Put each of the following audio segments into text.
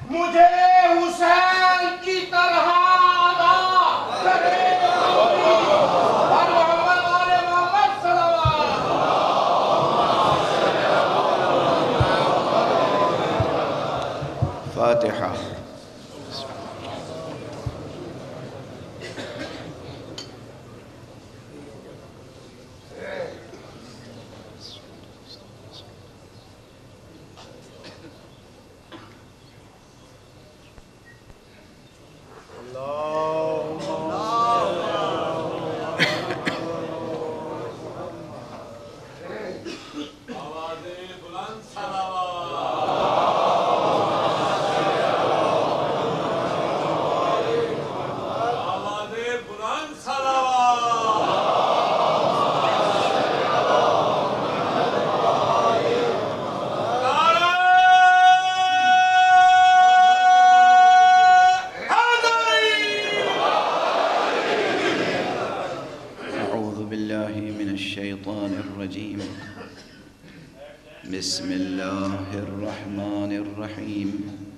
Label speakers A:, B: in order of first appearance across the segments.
A: مجھے حسین کی طرح ادا کرے اور محمد آل محمد صلوات.
B: فاتحہ. بسم الله الرحمن الرحيم.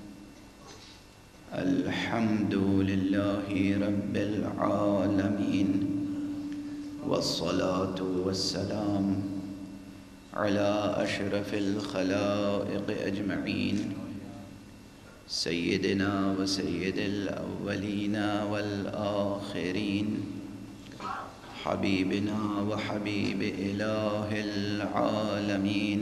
B: الحمد لله رب العالمين والصلاة والسلام على أشرف الخلائق أجمعين سيدنا وسيد الأولين والآخرين حبيبنا وحبيب إله العالمين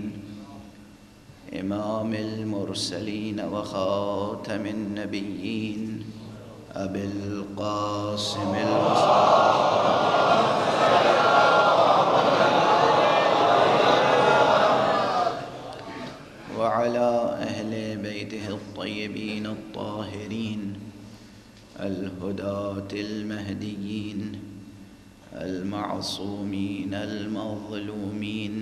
B: إمام المرسلين وخاتم النبيين أبي القاسم وعلى أهل بيته الطيبين الطاهرين الهداة المهديين المعصومين المظلومين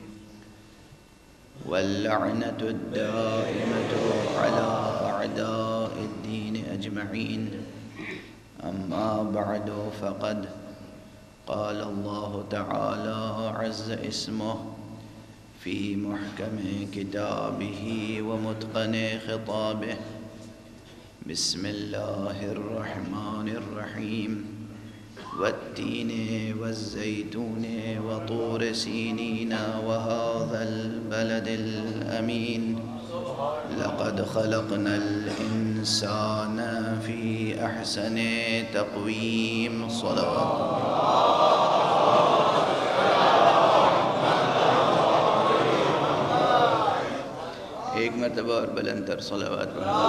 B: واللعنة الدائمة على أعداء الدين أجمعين. أما بعد فقد قال الله تعالى عز اسمه في محكم كتابه ومتقن خطابه. بسم الله الرحمن الرحيم. والتين والزيتون وطور سينين وهذا البلد الأمين. لقد خلقنا الإنسان في أحسن تقويم. صلوات ایک مرتبہ اور بلند تر صلوات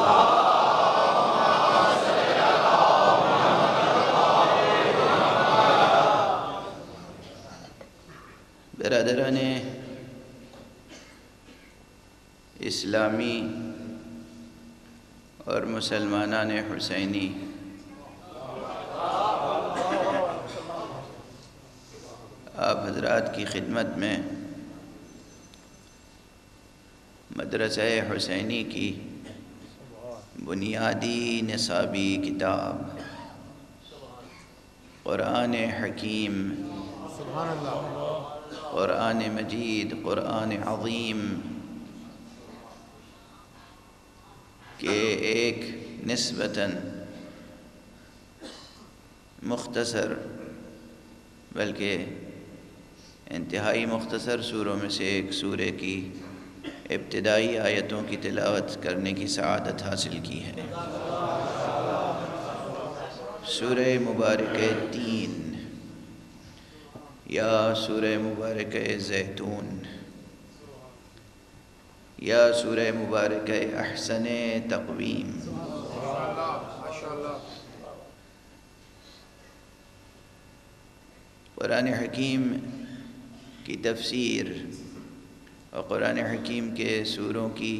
B: برادران اسلامی اور مسلمانان حسینی، آپ حضرات کی خدمت میں مدرسہ حسینی کی بنیادی نصابی کتاب قرآن حکیم، قرآن مجید، قرآن عظیم کے ایک نسبتاً مختصر بلکہ انتہائی مختصر سوروں میں سے ایک سورہ کی ابتدائی آیتوں کی تلاوت کرنے کی سعادت حاصل کی ہے. سورہ مبارکہ تین یا سورہ مبارکہ زیتون یا سورہ مبارکہ احسن تقویم. قرآن حکیم کی تفسیر اور قرآن حکیم کے سوروں کی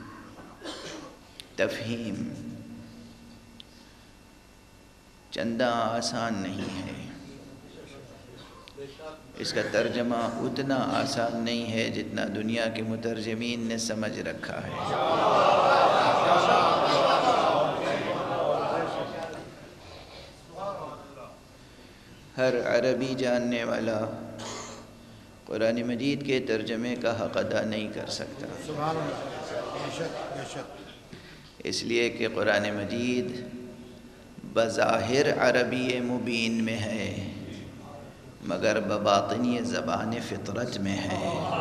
B: تفہیم چندہ آسان نہیں ہے. اس کا ترجمہ اتنا آسان نہیں ہے جتنا دنیا کے مترجمین نے سمجھ رکھا ہے. ہر عربی جاننے والا قرآن مجید کے ترجمے کا حق ادا نہیں کر سکتا. اس لیے کہ قرآن مجید بظاہر عربی مبین میں ہے مگر بباطن یہ زبان فطرت میں ہے۔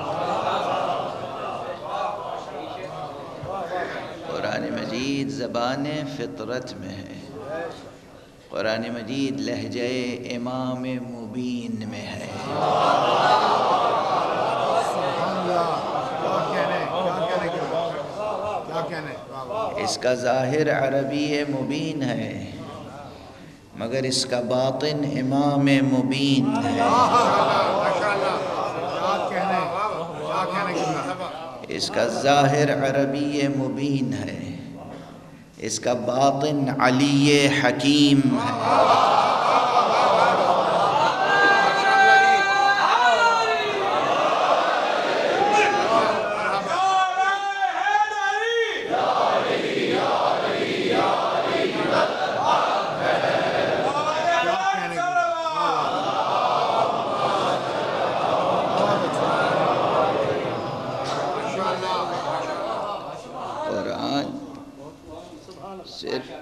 B: قرآن مجید زبان فطرت میں ہے، قرآن مجید لہجہ امام مبین میں ہے۔ اس کا ظاہر عربی مبین ہے مگر اس کا باطن امام مبین ہے۔ اس کا ظاہر عربی مبین ہے، اس کا باطن علی حکیم ہے۔ صرف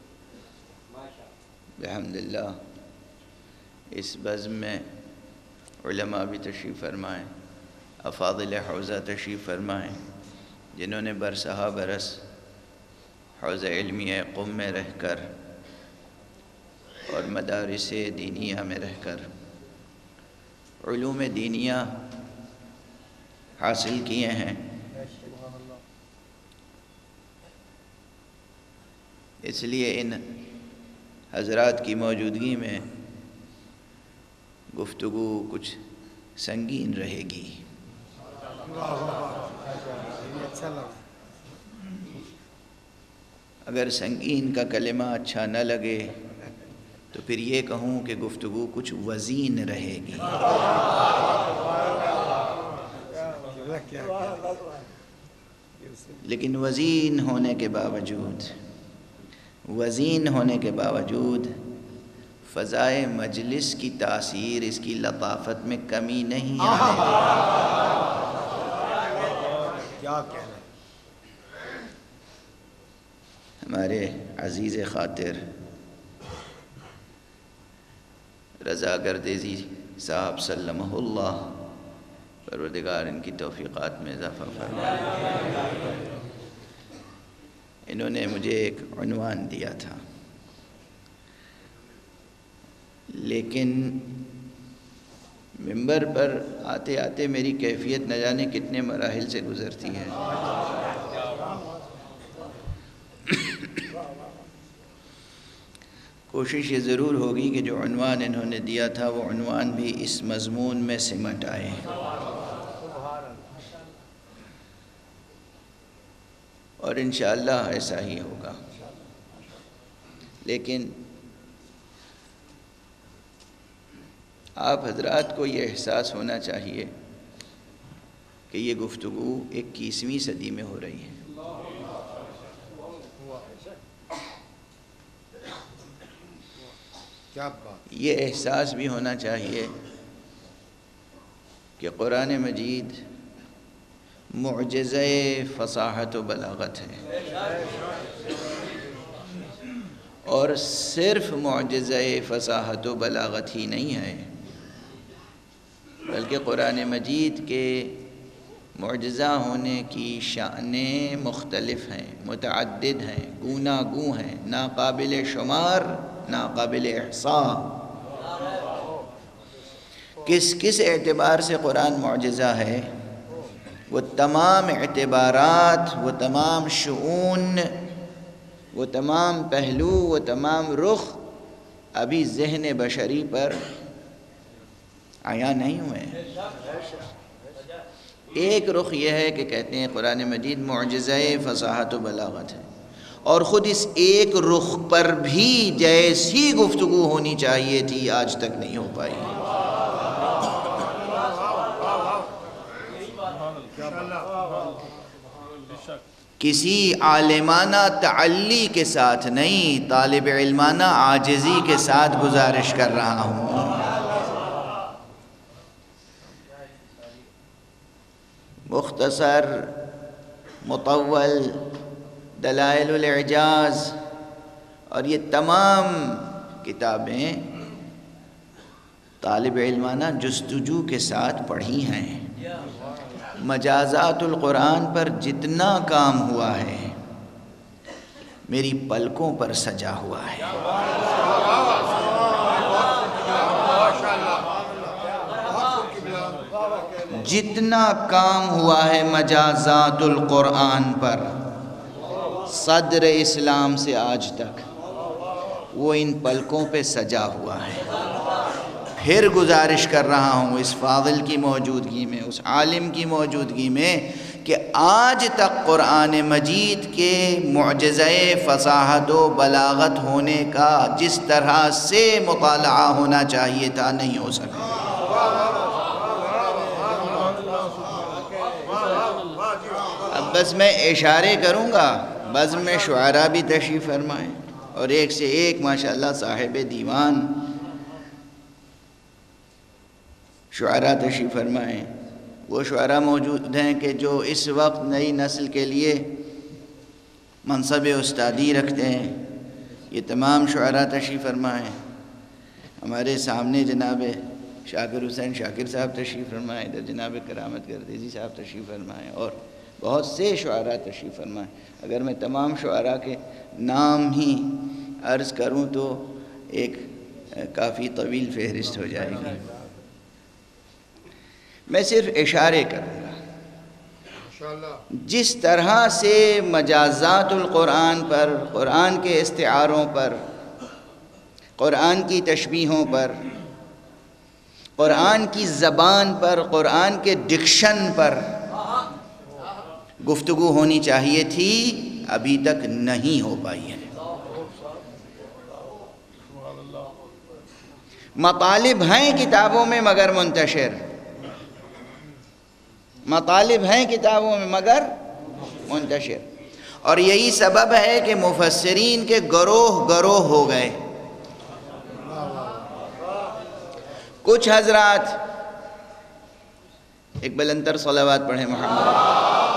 B: الحمدللہ اس بزم میں علماء بھی تشریف فرمائیں، افاضل حوزہ تشریف فرمائیں، جنہوں نے برسہا برس حوزہ علمیہ قم میں رہ کر اور مدارس دینیہ میں رہ کر علوم دینیہ حاصل کیے ہیں۔ اس لیے ان حضرات کی موجودگی میں گفتگو کچھ سنگین رہے گی۔ اگر سنگین کا کلمہ اچھا نہ لگے تو پھر یہ کہوں کہ گفتگو کچھ وزین رہے گی۔ لیکن وزین ہونے کے باوجود فضائے مجلس کی تاثیر اس کی لطافت میں کمی نہیں آنے گی۔ ہمارے عزیز خاطر رضا گردیزی صاحب سلمہ اللہ، پروردگار ان کی توفیقات میں اضافہ فرمائے، انہوں نے مجھے ایک عنوان دیا تھا، لیکن منبر پر آتے آتے میری کیفیت نہ جانے کتنے مراحل سے گزرتی ہے۔ کوشش یہ ضرور ہوگی کہ جو عنوان انہوں نے دیا تھا وہ عنوان بھی اس مضمون میں سمٹ آئے۔ اور انشاءاللہ ایسا ہی ہوگا، لیکن آپ حضرات کو یہ احساس ہونا چاہیے کہ یہ گفتگو 21ویں صدی میں ہو رہی ہے۔ یہ احساس بھی ہونا چاہیے کہ قرآن مجید معجزہ فصاحت و بلاغت ہے، اور صرف معجزہ فصاحت و بلاغت ہی نہیں ہے، بلکہ قرآن مجید کے معجزہ ہونے کی شانیں مختلف ہیں، متعدد ہیں، گوناگوں ہیں، ناقابل شمار، ناقابل احصاء۔ کس اعتبار سے قرآن معجزہ ہے؟ وہ تمام اعتبارات، وہ تمام شؤون، وہ تمام پہلو، وہ تمام رخ ابھی ذہن بشری پر عیاں نہیں ہوئے ہیں۔ ایک رخ یہ ہے کہ کہتے ہیں قرآن مجید معجزہ فصاحت و بلاغت ہے، اور خود اس ایک رخ پر بھی جیسی گفتگو ہونی چاہیے تھی آج تک نہیں ہو پائی۔ کسی عالمانہ تعلی کے ساتھ نہیں، طالب علمانہ عاجزی کے ساتھ گزارش کر رہا ہوں۔ مختصر، مطول، دلائل الاعجاز اور یہ تمام کتابیں طالب علمانہ جستجو کے ساتھ پڑھی ہیں۔ مجازات القرآن پر جتنا کام ہوا ہے میری پلکوں پر سجا ہوا ہے۔ جتنا کام ہوا ہے مجازات القرآن پر صدر اسلام سے آج تک، وہ ان پلکوں پہ سجا ہوا ہے۔ پھر گزارش کر رہا ہوں اس فاضل کی موجودگی میں، اس عالم کی موجودگی میں، کہ آج تک قرآن مجید کے معجزہ فصاحت و بلاغت ہونے کا جس طرح سے مطالعہ ہونا چاہیے تھا نہیں ہو سکا۔ اب بس میں اشارے کروں گا، بزم میں شعراء بھی تشریف فرمائیں اور ایک سے ایک ماشاءاللہ صاحب دیوان شعراء تشریف فرمائیں۔ وہ شعراء موجود ہیں کہ جو اس وقت نئی نسل کے لیے منصب استادی رکھتے ہیں، یہ تمام شعراء تشریف فرمائیں۔ ہمارے سامنے جناب شاکر حسین شاکر صاحب تشریف فرمائیں، ادھر جناب کرامت گردیزی صاحب تشریف فرمائیں، اور بہت سے شعراء تشریف فرمائیں۔ اگر میں تمام شعراء کے نام ہی عرض کروں تو ایک کافی طویل فہرست ہو جائے گی، میں صرف اشارے کروں گا۔ جس طرح سے مجازات القرآن پر، قرآن کے استعاروں پر، قرآن کی تشبیہوں پر، قرآن کی زبان پر، قرآن کے ڈکشن پر گفتگو ہونی چاہیے تھی، ابھی تک نہیں ہو پائی ہے۔ مطالب ہیں کتابوں میں مگر منتشر، مطالب ہیں کتابوں میں مگر منتشر، اور یہی سبب ہے کہ مفسرین کے گروہ گروہ ہو گئے۔ کچھ حضرات ایک بلندر صلوات پڑھیں محمد۔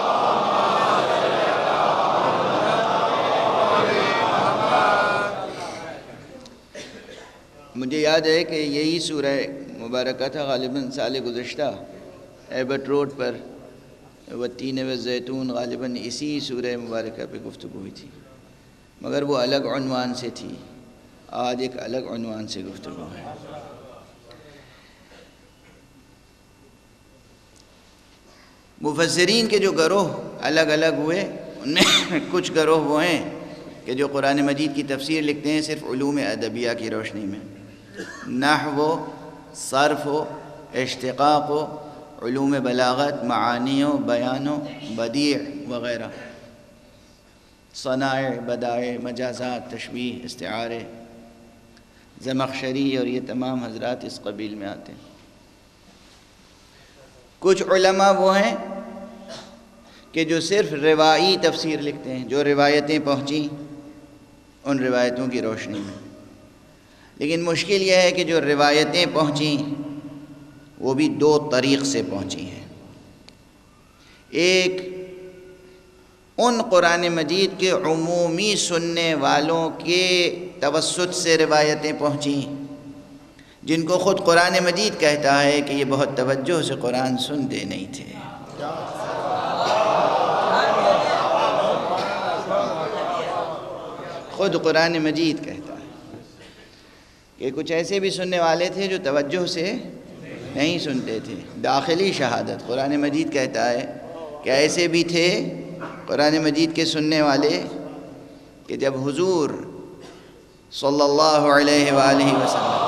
B: مجھے یاد ہے کہ یہی سورہ مبارکہ تھا غالباً سال گزشتہ ایبٹ روڈ پر والتین والزیتون، غالباً اسی سورہ مبارکہ پہ گفتگو ہوئی تھی، مگر وہ الگ عنوان سے تھی۔ آج ایک الگ عنوان سے گفتگو ہے۔ مفسرین کے جو گروہ الگ الگ ہوئے، ان میں کچھ گروہ وہ ہیں کہ جو قرآن مجید کی تفسیر لکھتے ہیں صرف علوم ادبیہ کی روشنی میں، نحو و صرف و اشتقاق و علوم بلاغت، معانی و بیان و بدیع وغیرہ، صنائع، بدائع، مجازات، تشبیہ، استعارے، زمخشری اور یہ تمام حضرات اس قبیل میں آتے ہیں۔ کچھ علماء وہ ہیں کہ جو صرف روایی تفسیر لکھتے ہیں، جو روایتیں پہنچیں ان روایتوں کی روشنی میں، لیکن مشکل یہ ہے کہ جو روایتیں پہنچیں وہ بھی دو طریق سے پہنچی ہیں۔ ایک ان قرآن مجید کے عمومی سننے والوں کے توسط سے روایتیں پہنچیں جن کو خود قرآن مجید کہتا ہے کہ یہ بہت توجہ سے قرآن سنتے نہیں تھے۔ خود قرآن مجید کہتا ہے کہ کچھ ایسے بھی سننے والے تھے جو توجہ سے نہیں سنتے تھے۔ داخلی شہادت، قرآن مجید کہتا ہے کہ ایسے بھی تھے قرآن مجید کے سننے والے کہ جب حضور صلی اللہ علیہ وآلہ وسلم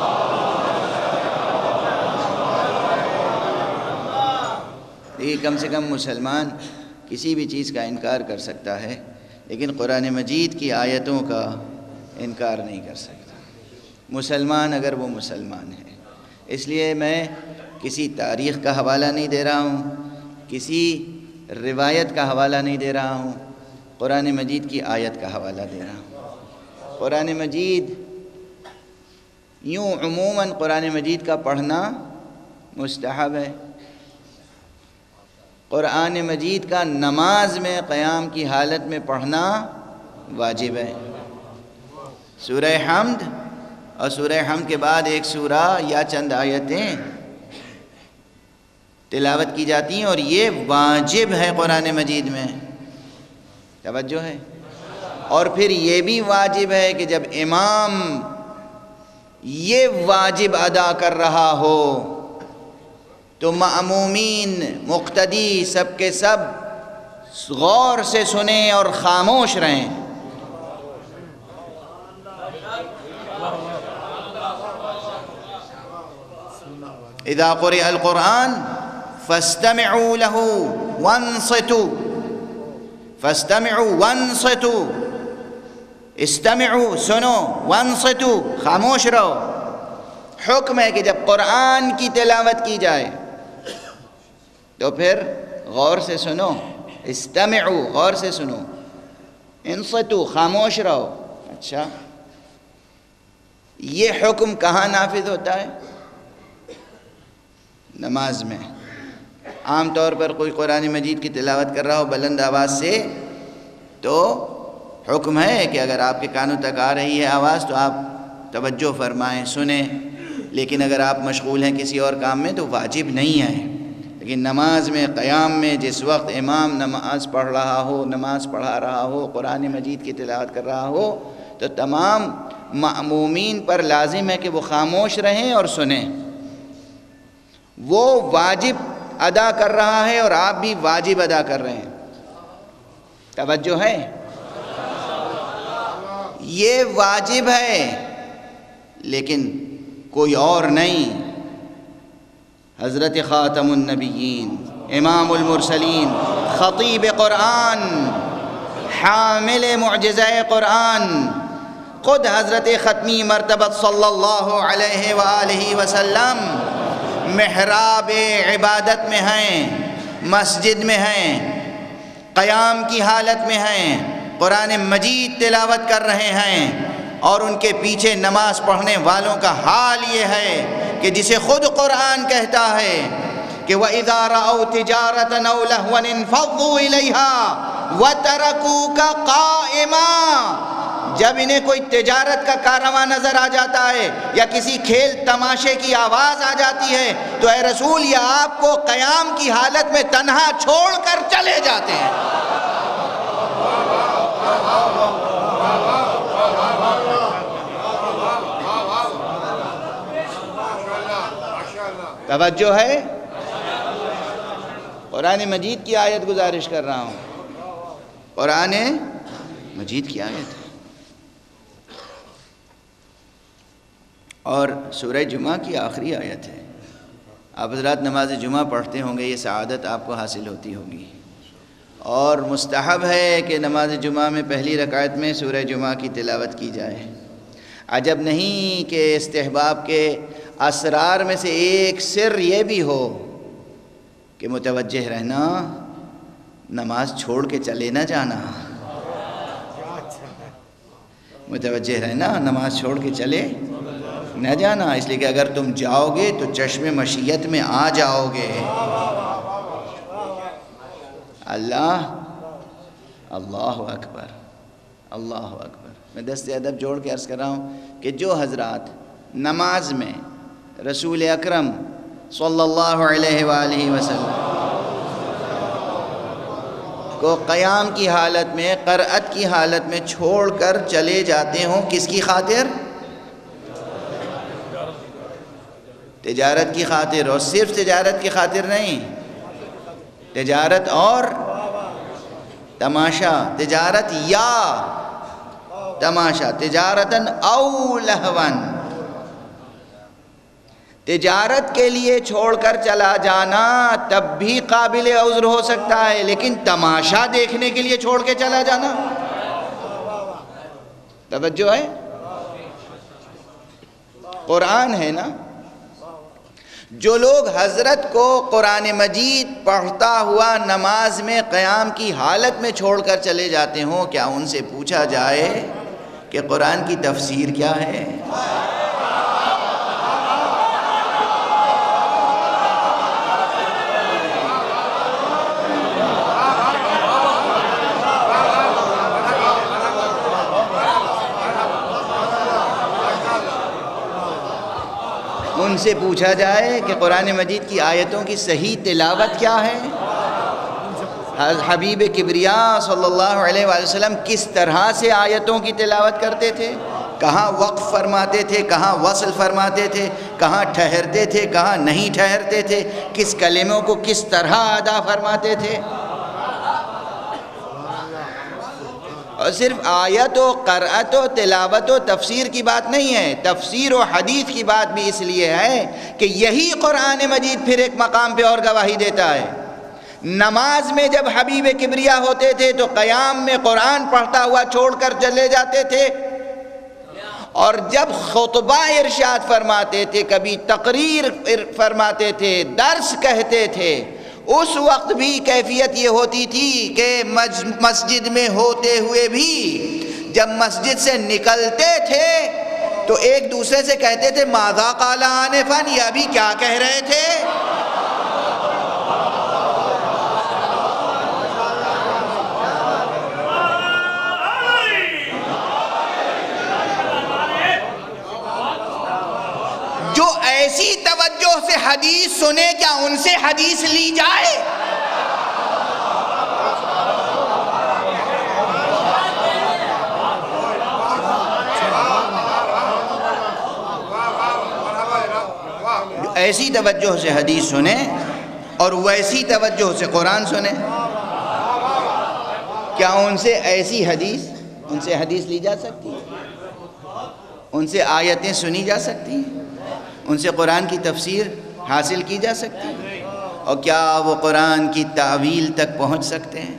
B: دیکھیے، کم سے کم مسلمان کسی بھی چیز کا انکار کر سکتا ہے لیکن قرآن مجید کی آیتوں کا انکار نہیں کر سکتا، مسلمان اگر وہ مسلمان ہے۔ اس لیے میں کسی تاریخ کا حوالہ نہیں دے رہا ہوں، کسی روایت کا حوالہ نہیں دے رہا ہوں، قرآن مجید کی آیت کا حوالہ دے رہا ہوں۔ قرآن مجید یوں عموماً قرآن مجید کا پڑھنا مستحب ہے۔ قرآن مجید کا نماز میں قیام کی حالت میں پڑھنا واجب ہے۔ سورہ حمد اور سورہ حمد کے بعد ایک سورہ یا چند آیتیں تلاوت کی جاتی ہیں، اور یہ واجب ہے قرآن مجید میں، توجہ ہے۔ اور پھر یہ بھی واجب ہے کہ جب امام یہ واجب ادا کر رہا ہو تو مأمومین، مقتدی، سب کے سب غور سے سنیں اور خاموش رہیں۔ اذا قرئ القرآن فاستمعوا له وانصتوا، فاستمعوا وانصتوا، استمعوا سنو، وانصتوا خاموش رہو۔ حکم ہے کہ جب قرآن کی تلاوت کی جائے تو پھر غور سے سنو، استمعوا غور سے سنو، انصتوا خاموش رہو۔ اچھا، یہ حکم کہاں نافذ ہوتا ہے؟ نماز میں۔ عام طور پر کوئی قرآن مجید کی تلاوت کر رہا ہو بلند آواز سے تو حکم ہے کہ اگر آپ کے کانوں تک آ رہی ہے آواز تو آپ توجہ فرمائیں، سنیں، لیکن اگر آپ مشغول ہیں کسی اور کام میں تو واجب نہیں ہے۔ لیکن نماز میں، قیام میں، جس وقت امام نماز پڑھ رہا ہو، نماز پڑھا رہا ہو، قرآن مجید کی تلاوت کر رہا ہو تو تمام مأمومین پر لازم ہے کہ وہ خاموش رہیں اور سنیں۔ وہ واجب ادا کر رہا ہے اور آپ بھی واجب ادا کر رہے ہیں، توجہ ہے۔ یہ واجب ہے لیکن کوئی اور نہیں۔ حضرت خاتم النبیین، امام المرسلین، خطیب قرآن، حامل معجزہ قرآن، خود حضرت ختمی مرتبہ صلی اللہ علیہ وآلہ وسلم محراب عبادت میں ہیں، مسجد میں ہیں، قیام کی حالت میں ہیں، قرآن مجید تلاوت کر رہے ہیں، اور ان کے پیچھے نماز پڑھنے والوں کا حال یہ ہے کہ جسے خود قرآن کہتا ہے کہ وَإِذَا رَأَوْا تِجَارَةً أَوْ لَهْوًا انفَضُّوا إِلَيْهَا وَتَرَكُوكَ قَائِمًا۔ جب انہیں کوئی تجارت کا کارواں نظر آ جاتا ہے یا کسی کھیل تماشے کی آواز آ جاتی ہے تو اے رسول یہ آپ کو قیام کی حالت میں تنہا چھوڑ کر چلے جاتے ہیں۔ توجہ ہے؟ قرآن مجید کی آیت گزارش کر رہا ہوں، قرآن مجید کی آیت ہے، اور سورہ جمعہ کی آخری آیت ہے۔ آپ حضرات نماز جمعہ پڑھتے ہوں گے، یہ سعادت آپ کو حاصل ہوتی ہوگی، اور مستحب ہے کہ نماز جمعہ میں پہلی رکعت میں سورہ جمعہ کی تلاوت کی جائے۔ عجب نہیں کہ استحباب کے اسرار میں سے ایک سر یہ بھی ہو کہ متوجہ رہنا، نماز چھوڑ کے چلے نہ جانا، متوجہ رہنا، نماز چھوڑ کے چلے نہ جانا، اس لیے کہ اگر تم جاؤ گے تو چشم مشیت میں آ جاؤ گے۔ اللہ اکبر، اللہ اکبر۔ میں دست ادب جوڑ کے عرض کر رہا ہوں کہ جو حضرات نماز میں رسول اکرم صلی اللہ علیہ وآلہ وسلم کو قیام کی حالت میں، قرأت کی حالت میں چھوڑ کر چلے جاتے ہوں، کس کی خاطر؟ تجارت کی خاطر، اور صرف تجارت کی خاطر نہیں، تجارت اور تماشا، تجارت یا تماشا، تجارتاً او لہواً، تجارت کے لیے چھوڑ کر چلا جانا تب بھی قابل عذر ہو سکتا ہے، لیکن تماشا دیکھنے کے لیے چھوڑ کے چلا جانا، توجہ ہے؟ قرآن ہے نا۔ جو لوگ حضرت کو قرآن مجید پڑھتا ہوا نماز میں قیام کی حالت میں چھوڑ کر چلے جاتے ہوں، کیا ان سے پوچھا جائے کہ قرآن کی تفسیر کیا ہے؟ ان سے پوچھا جائے کہ قرآن مجید کی آیتوں کی صحیح تلاوت کیا ہے، حبیب کبریا صلی اللہ علیہ وآلہ وسلم کس طرح سے آیتوں کی تلاوت کرتے تھے، کہاں وقف فرماتے تھے، کہاں وصل فرماتے تھے، کہاں ٹھہرتے تھے، کہاں نہیں ٹھہرتے تھے، کس کلموں کو کس طرح ادا فرماتے تھے۔ اور صرف آیت و قرأت و تلاوت و تفسیر کی بات نہیں ہے، تفسیر و حدیث کی بات بھی اس لیے ہے کہ یہی قرآن مجید پھر ایک مقام پہ اور گواہی دیتا ہے۔ نماز میں جب حبیب کبریا ہوتے تھے تو قیام میں قرآن پڑھتا ہوا چھوڑ کر چلے جاتے تھے، اور جب خطبہ ارشاد فرماتے تھے، کبھی تقریر فرماتے تھے، درس کہتے تھے، اس وقت بھی کیفیت یہ ہوتی تھی کہ مسجد میں ہوتے ہوئے بھی جب مسجد سے نکلتے تھے تو ایک دوسرے سے کہتے تھے ماذا قال آنفا، یہ ابھی کیا کہہ رہے تھے۔ جو ایسی توجہ سے حدیث سنے، کیا ان سے حدیث لی جائے؟ جو ایسی توجہ سے حدیث سنیں اور ویسی توجہ سے قرآن سنیں، کیا ان سے ایسی حدیث، ان سے حدیث لی جا سکتی ہے؟ ان سے آیتیں سنی جا سکتی ہیں؟ ان سے قرآن کی تفسیر حاصل کی جا سکتی ہے؟ اور کیا وہ قرآن کی تعویل تک پہنچ سکتے ہیں؟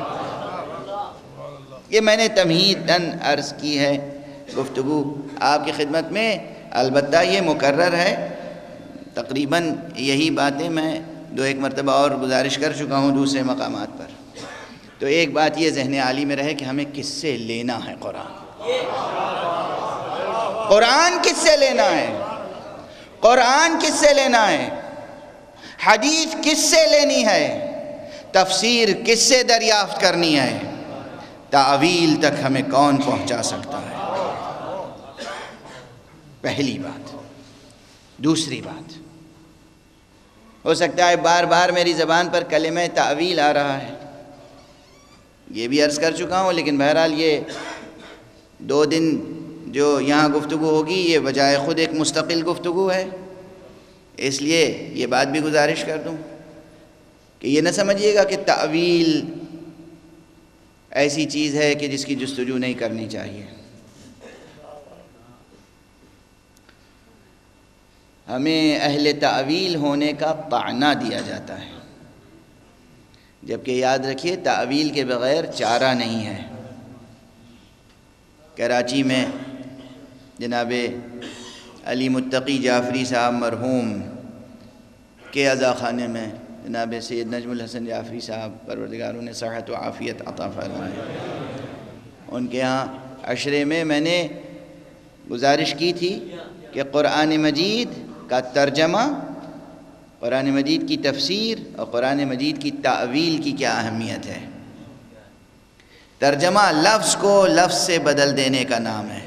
B: یہ میں نے تمہیداً عرض کی ہے گفتگو آپ کی خدمت میں، البتہ یہ مکرر ہے، تقریباً یہی باتیں میں 2-1 مرتبہ اور گزارش کر چکا ہوں دوسرے مقامات پر۔ تو ایک بات یہ ذہن عالی میں رہے کہ ہمیں کس سے لینا ہے قرآن، قرآن کس سے لینا ہے، قرآن کس سے لینا ہے، حدیث کس سے لینی ہے، تفسیر کس سے دریافت کرنی ہے، تعویل تک ہمیں کون پہنچا سکتا ہے۔ پہلی بات۔ دوسری بات، ہو سکتا ہے بار بار میری زبان پر کلمہ تعویل آ رہا ہے، یہ بھی عرض کر چکا ہوں، لیکن بہرحال یہ 2 دن جو یہاں گفتگو ہوگی یہ بجائے خود ایک مستقل گفتگو ہے، اس لیے یہ بات بھی گزارش کر دوں کہ یہ نہ سمجھیے گا کہ تعویل ایسی چیز ہے کہ جس کی جستجو نہیں کرنی چاہیے۔ ہمیں اہل تعویل ہونے کا طعنہ دیا جاتا ہے، جبکہ یاد رکھیے تعویل کے بغیر چارہ نہیں ہے۔ کراچی میں جناب علی متقی جعفری صاحب مرحوم کے عزاخانے میں جناب سید نجم الحسن جعفری صاحب پروردگار انہیں صحت و عافیت عطا فرمائے، ان کے ہاں عشرے میں نے گزارش کی تھی کہ قرآن مجید کا ترجمہ، قرآن مجید کی تفسیر اور قرآن مجید کی تعویل کی کیا اہمیت ہے۔ ترجمہ لفظ کو لفظ سے بدل دینے کا نام ہے،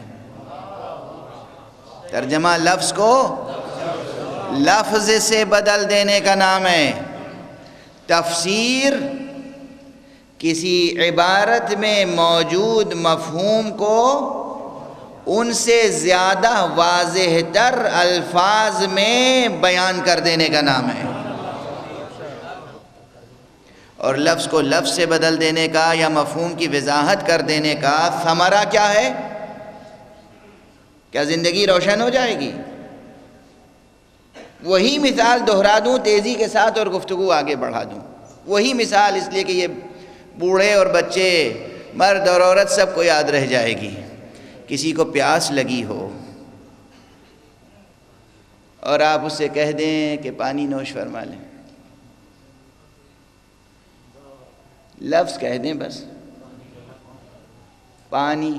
B: ترجمہ لفظ کو لفظ سے بدل دینے کا نام ہے۔ تفسیر کسی عبارت میں موجود مفہوم کو ان سے زیادہ واضح تر الفاظ میں بیان کر دینے کا نام ہے، اور لفظ کو لفظ سے بدل دینے کا یا مفہوم کی وضاحت کر دینے کا ثمرہ کیا ہے؟ کیا زندگی روشن ہو جائے گی؟ وہی مثال دہرا دوں تیزی کے ساتھ اور گفتگو آگے بڑھا دوں، وہی مثال، اس لیے کہ یہ بوڑھے اور بچے، مرد اور عورت سب کو یاد رہ جائے گی۔ کسی کو پیاس لگی ہو اور آپ اس سے کہہ دیں کہ پانی نوش فرما لیں، لفظ کہہ دیں بس، پانی،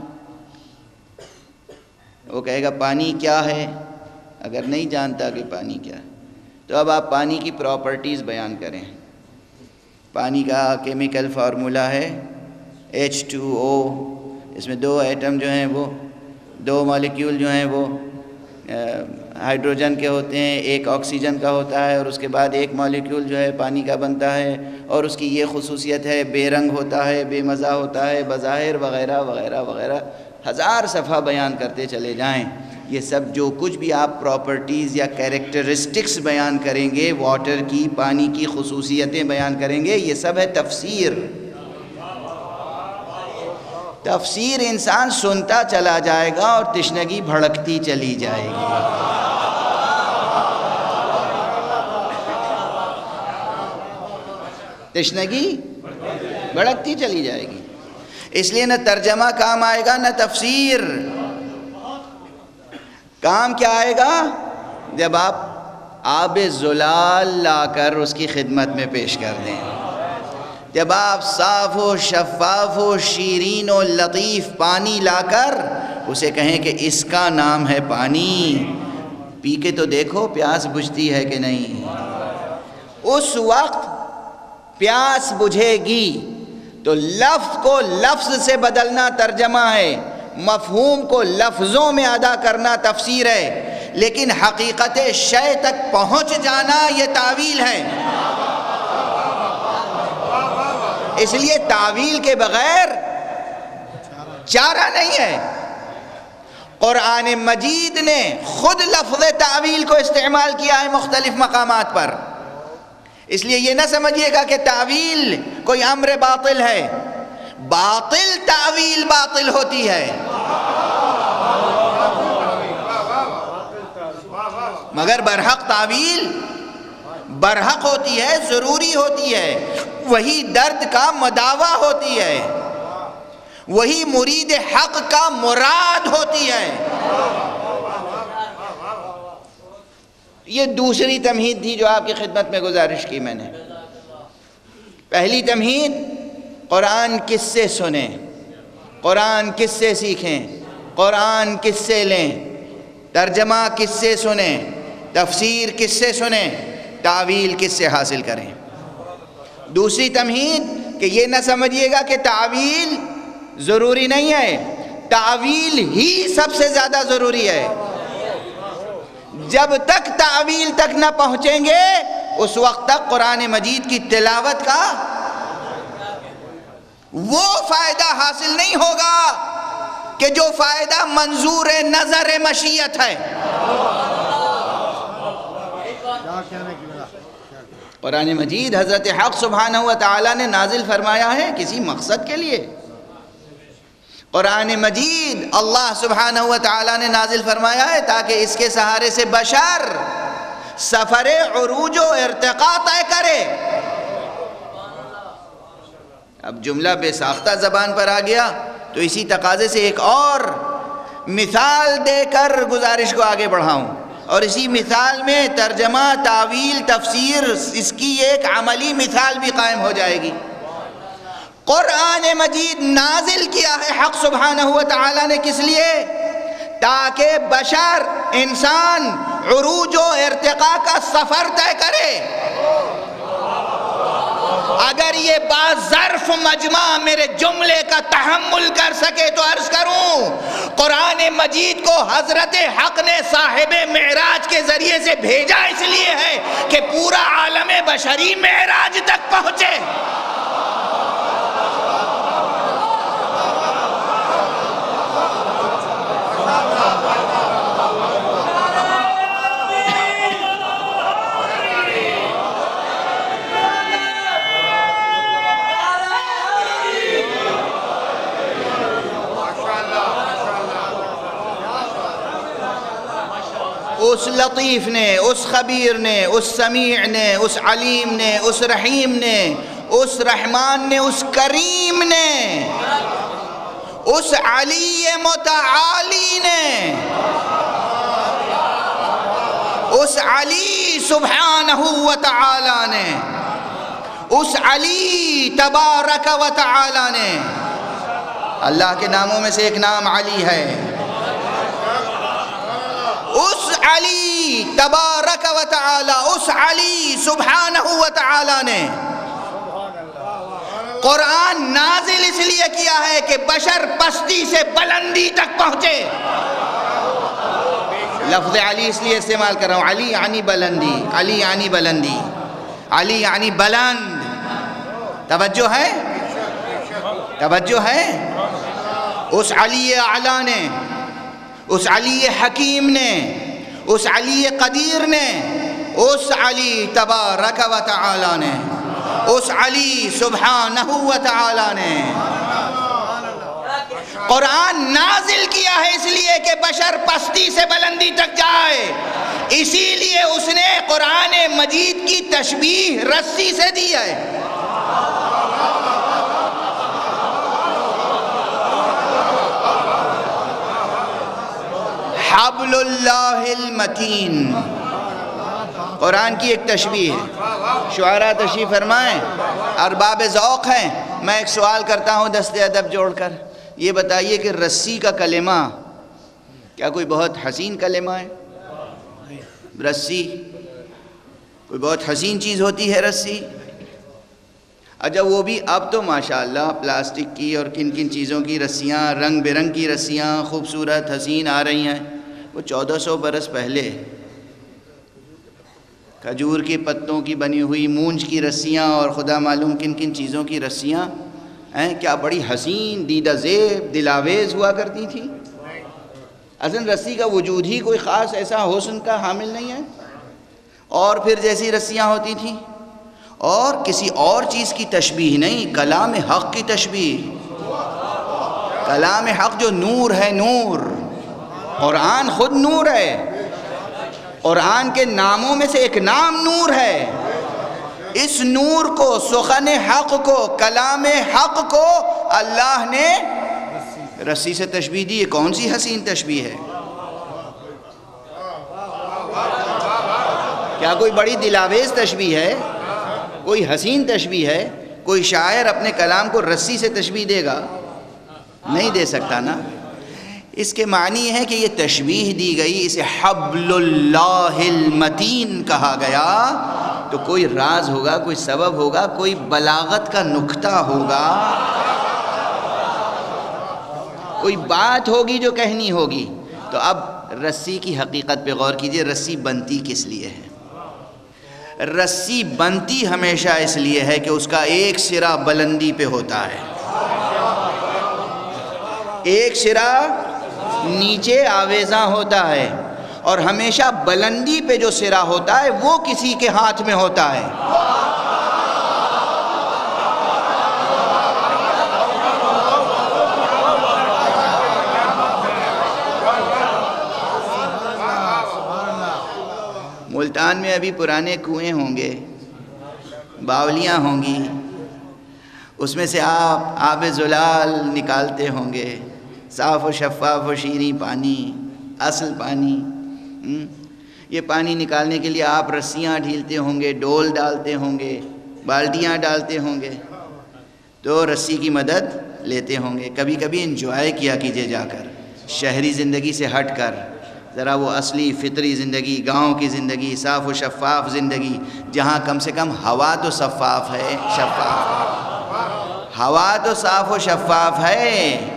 B: وہ کہے گا پانی کیا ہے؟ اگر نہیں جانتا کہ پانی کیا ہے تو اب آپ پانی کی پراپرٹیز بیان کریں۔ پانی کا کیمیکل فارمولا ہے H2O، اس میں 2 ایٹم جو ہیں وہ، 2 مالیکیول جو ہیں وہ ہائیڈروجن کے ہوتے ہیں، ایک آکسیجن کا ہوتا ہے، اور اس کے بعد ایک مالیکیول جو ہے پانی کا بنتا ہے، اور اس کی یہ خصوصیت ہے بے رنگ ہوتا ہے، بے مزہ ہوتا ہے بظاہر، وغیرہ وغیرہ وغیرہ، 1000 صفحہ بیان کرتے چلے جائیں۔ یہ سب جو کچھ بھی آپ پراپرٹیز یا کیریکٹرسٹکس بیان کریں گے، واٹر کی، پانی کی خصوصیتیں بیان کریں گے، یہ سب ہے تفسیر۔ تفسیر انسان سنتا چلا جائے گا اور تشنگی بھڑکتی چلی جائے گی۔ تشنگی بھڑکتی چلی جائے گی، اس لیے نہ ترجمہ کام آئے گا نہ تفسیر۔ کام کیا آئے گا؟ جب آپ آب زلال لا کر اس کی خدمت میں پیش کر دیں، جب آپ صاف و شفاف و شیرین و لطیف پانی لا کر اسے کہیں کہ اس کا نام ہے پانی، پی کے تو دیکھو پیاس بجھتی ہے کہ نہیں۔ اس وقت پیاس بجھے گی تو لفظ کو لفظ سے بدلنا ترجمہ ہے، مفہوم کو لفظوں میں ادا کرنا تفسیر ہے، لیکن حقیقت شے تک پہنچ جانا یہ تعویل ہے۔ اس لیے تعویل کے بغیر چارہ نہیں ہے۔ قرآن مجید نے خود لفظ تعویل کو استعمال کیا ہے مختلف مقامات پر، اس لیے یہ نہ سمجھیے گا کہ تعویل کوئی امر باطل ہے، باطل تعویل باطل ہوتی ہے، مگر برحق تعویل برحق ہوتی ہے، ضروری ہوتی ہے، وہی درد کا مداوا ہوتی ہے، وہی مرید حق کا مراد ہوتی ہے۔ یہ دوسری تمہید تھی جو آپ کی خدمت میں گزارش کی میں نے۔ پہلی تمہید، قرآن کس سے سنیں، قرآن کس سے سیکھیں، قرآن کس سے لیں، ترجمہ کس سے سنیں، تفسیر کس سے سنیں، تعویل کس سے حاصل کریں۔ دوسری تمہید کہ یہ نہ سمجھیے گا کہ تعویل ضروری نہیں ہے، تعویل ہی سب سے زیادہ ضروری ہے۔ جب تک تعویل تک نہ پہنچیں گے اس وقت تک قرآن مجید کی تلاوت کا وہ فائدہ حاصل نہیں ہوگا کہ جو فائدہ منظور نظر مشیت ہے۔ قرآن مجید حضرت حق سبحانہ و تعالیٰ نے نازل فرمایا ہے کسی مقصد کے لیے۔ قرآن مجید اللہ سبحانہ و تعالیٰ نے نازل فرمایا ہے تاکہ اس کے سہارے سے بشر سفر عروج و ارتقاء طے کرے۔ اب جملہ بے ساختہ زبان پر آ گیا تو اسی تقاضے سے ایک اور مثال دے کر گزارش کو آگے بڑھاؤں، اور اسی مثال میں ترجمہ، تعویل، تفسیر، اس کی ایک عملی مثال بھی قائم ہو جائے گی۔ قرآن مجید نازل کیا ہے حق سبحانہ و تعالیٰ نے کس لیے؟ تاکہ بشر، انسان عروج و ارتقاء کا سفر طے کرے۔ اگر یہ باظرف مجمع میرے جملے کا تحمل کر سکے تو عرض کروں، قرآن مجید کو حضرت حق نے صاحب معراج کے ذریعے سے بھیجا اس لیے ہے کہ پورا عالم بشری معراج تک پہنچے۔ اس لطیف نے، اس خبیر نے، اس سمیع نے، اس علیم نے، اس رحیم نے، اس رحمان نے، اس کریم نے، اس علی متعالی نے، اس علی سبحانہ و تعالی نے، اس علی تبارک و تعالی نے۔ اللہ کے ناموں میں سے ایک نام علی ہے۔ اس علی تبارک و تعالی، اس علی سبحانہ و تعالی نے قرآن نازل اس لیے کیا ہے کہ بشر پستی سے بلندی تک پہنچے۔ لفظ علی اس لیے استعمال کر رہا ہوں، علی یعنی بلندی، علی یعنی بلندی، علی یعنی بلند. توجہ ہے؟ توجہ ہے؟ اس علی اعلیٰ نے، اس علی حکیم نے، اس علی قدیر نے، اس علی تبارک و تعالی نے، اس علی سبحانہ و تعالی نے قرآن نازل کیا ہے اس لیے کہ بشر پستی سے بلندی تک جائے. اسی لیے اس نے قرآن مجید کی تشبیہ رسی سے دی ہے. حبل اللہ المتین قرآن کی ایک تشبیہ ہے. شعراء تشریف فرمائیں، ارباب ذوق ہیں. میں ایک سوال کرتا ہوں دست ادب جوڑ کر، یہ بتائیے کہ رسی کا کلمہ کیا کوئی بہت حسین کلمہ ہے؟ رسی کوئی بہت حسین چیز ہوتی ہے رسی؟ اچھا وہ بھی اب تو ماشاءاللہ پلاسٹک کی اور کن کن چیزوں کی رسیاں، رنگ برنگ کی رسیاں خوبصورت حسین آ رہی ہیں. وہ 1400 برس پہلے کھجور کے پتوں کی بنی ہوئی مونج کی رسیاں اور خدا معلوم کن کن چیزوں کی رسیاں کیا بڑی حسین، دیدہ زیب، دلاویز ہوا کرتی تھی. اصل رسی کا وجود ہی کوئی خاص ایسا حسن کا حامل نہیں ہے. اور پھر جیسی رسیاں ہوتی تھیں، اور کسی اور چیز کی تشبیہ نہیں، کلام حق کی تشبیہ. کلام حق جو نور ہے، نور، قرآن خود نور ہے. قرآن کے ناموں میں سے ایک نام نور ہے. اس نور کو، سخن حق کو، کلام حق کو اللہ نے رسی سے تشبیہ دی. کون سی حسین تشبیہ ہے؟ کیا کوئی بڑی دلاویز تشبیہ ہے؟ کوئی حسین تشبیہ ہے؟ کوئی شاعر اپنے کلام کو رسی سے تشبیہ دے گا؟ نہیں دے سکتا نا. اس کے معنی ہے کہ یہ تشبیہ دی گئی، اسے حبل اللہ المتین کہا گیا. تو کوئی راز ہوگا، کوئی سبب ہوگا، کوئی بلاغت کا نکتہ ہوگا، کوئی بات ہوگی جو کہنی ہوگی. تو اب رسی کی حقیقت پہ غور کیجئے. رسی بنتی کس لیے ہے؟ رسی بنتی ہمیشہ اس لیے ہے کہ اس کا ایک سرا بلندی پہ ہوتا ہے، ایک سرا نیچے آویزاں ہوتا ہے، اور ہمیشہ بلندی پہ جو سرا ہوتا ہے وہ کسی کے ہاتھ میں ہوتا ہے. ملتان میں ابھی پرانے کنویں ہوں گے، باولیاں ہوں گی، اس میں سے آپ آب زلال نکالتے ہوں گے، صاف و شفاف و شیریں پانی، اصل پانی. یہ پانی نکالنے کے لیے آپ رسیاں ڈھیلتے ہوں گے، ڈول ڈالتے ہوں گے، بالٹیاں ڈالتے ہوں گے، تو رسی کی مدد لیتے ہوں گے. کبھی کبھی انجوائے کیا کیجئے جا کر، شہری زندگی سے ہٹ کر ذرا وہ اصلی فطری زندگی، گاؤں کی زندگی، صاف و شفاف زندگی، جہاں کم سے کم ہوا تو شفاف ہے، شفاف ہوا تو صاف و شفاف ہے.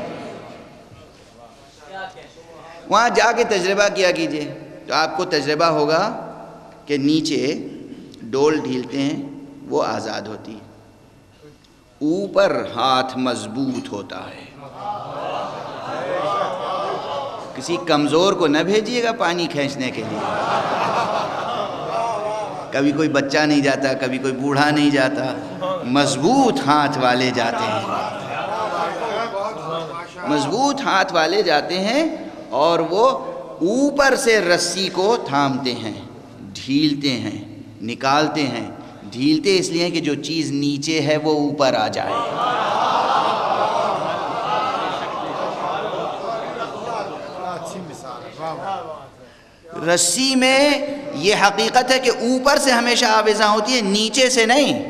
B: وہاں جا کے تجربہ کیا کیجئے تو آپ کو تجربہ ہوگا کہ نیچے ڈول ڈھیلتے ہیں وہ آزاد ہوتی ہے، اوپر ہاتھ مضبوط ہوتا ہے. کسی کمزور کو نہ بھیجیے گا پانی کھینچنے کے لیے. کبھی کوئی بچہ نہیں جاتا، کبھی کوئی بوڑھا نہیں جاتا، مضبوط ہاتھ والے جاتے ہیں، مضبوط ہاتھ والے جاتے ہیں، اور وہ اوپر سے رسی کو تھامتے ہیں، ڈھیلتے ہیں، نکالتے ہیں. ڈھیلتے اس لیے کہ جو چیز نیچے ہے وہ اوپر آ جائے. رسی میں یہ حقیقت ہے کہ اوپر سے ہمیشہ آویزاں ہوتی ہے، نیچے سے نہیں.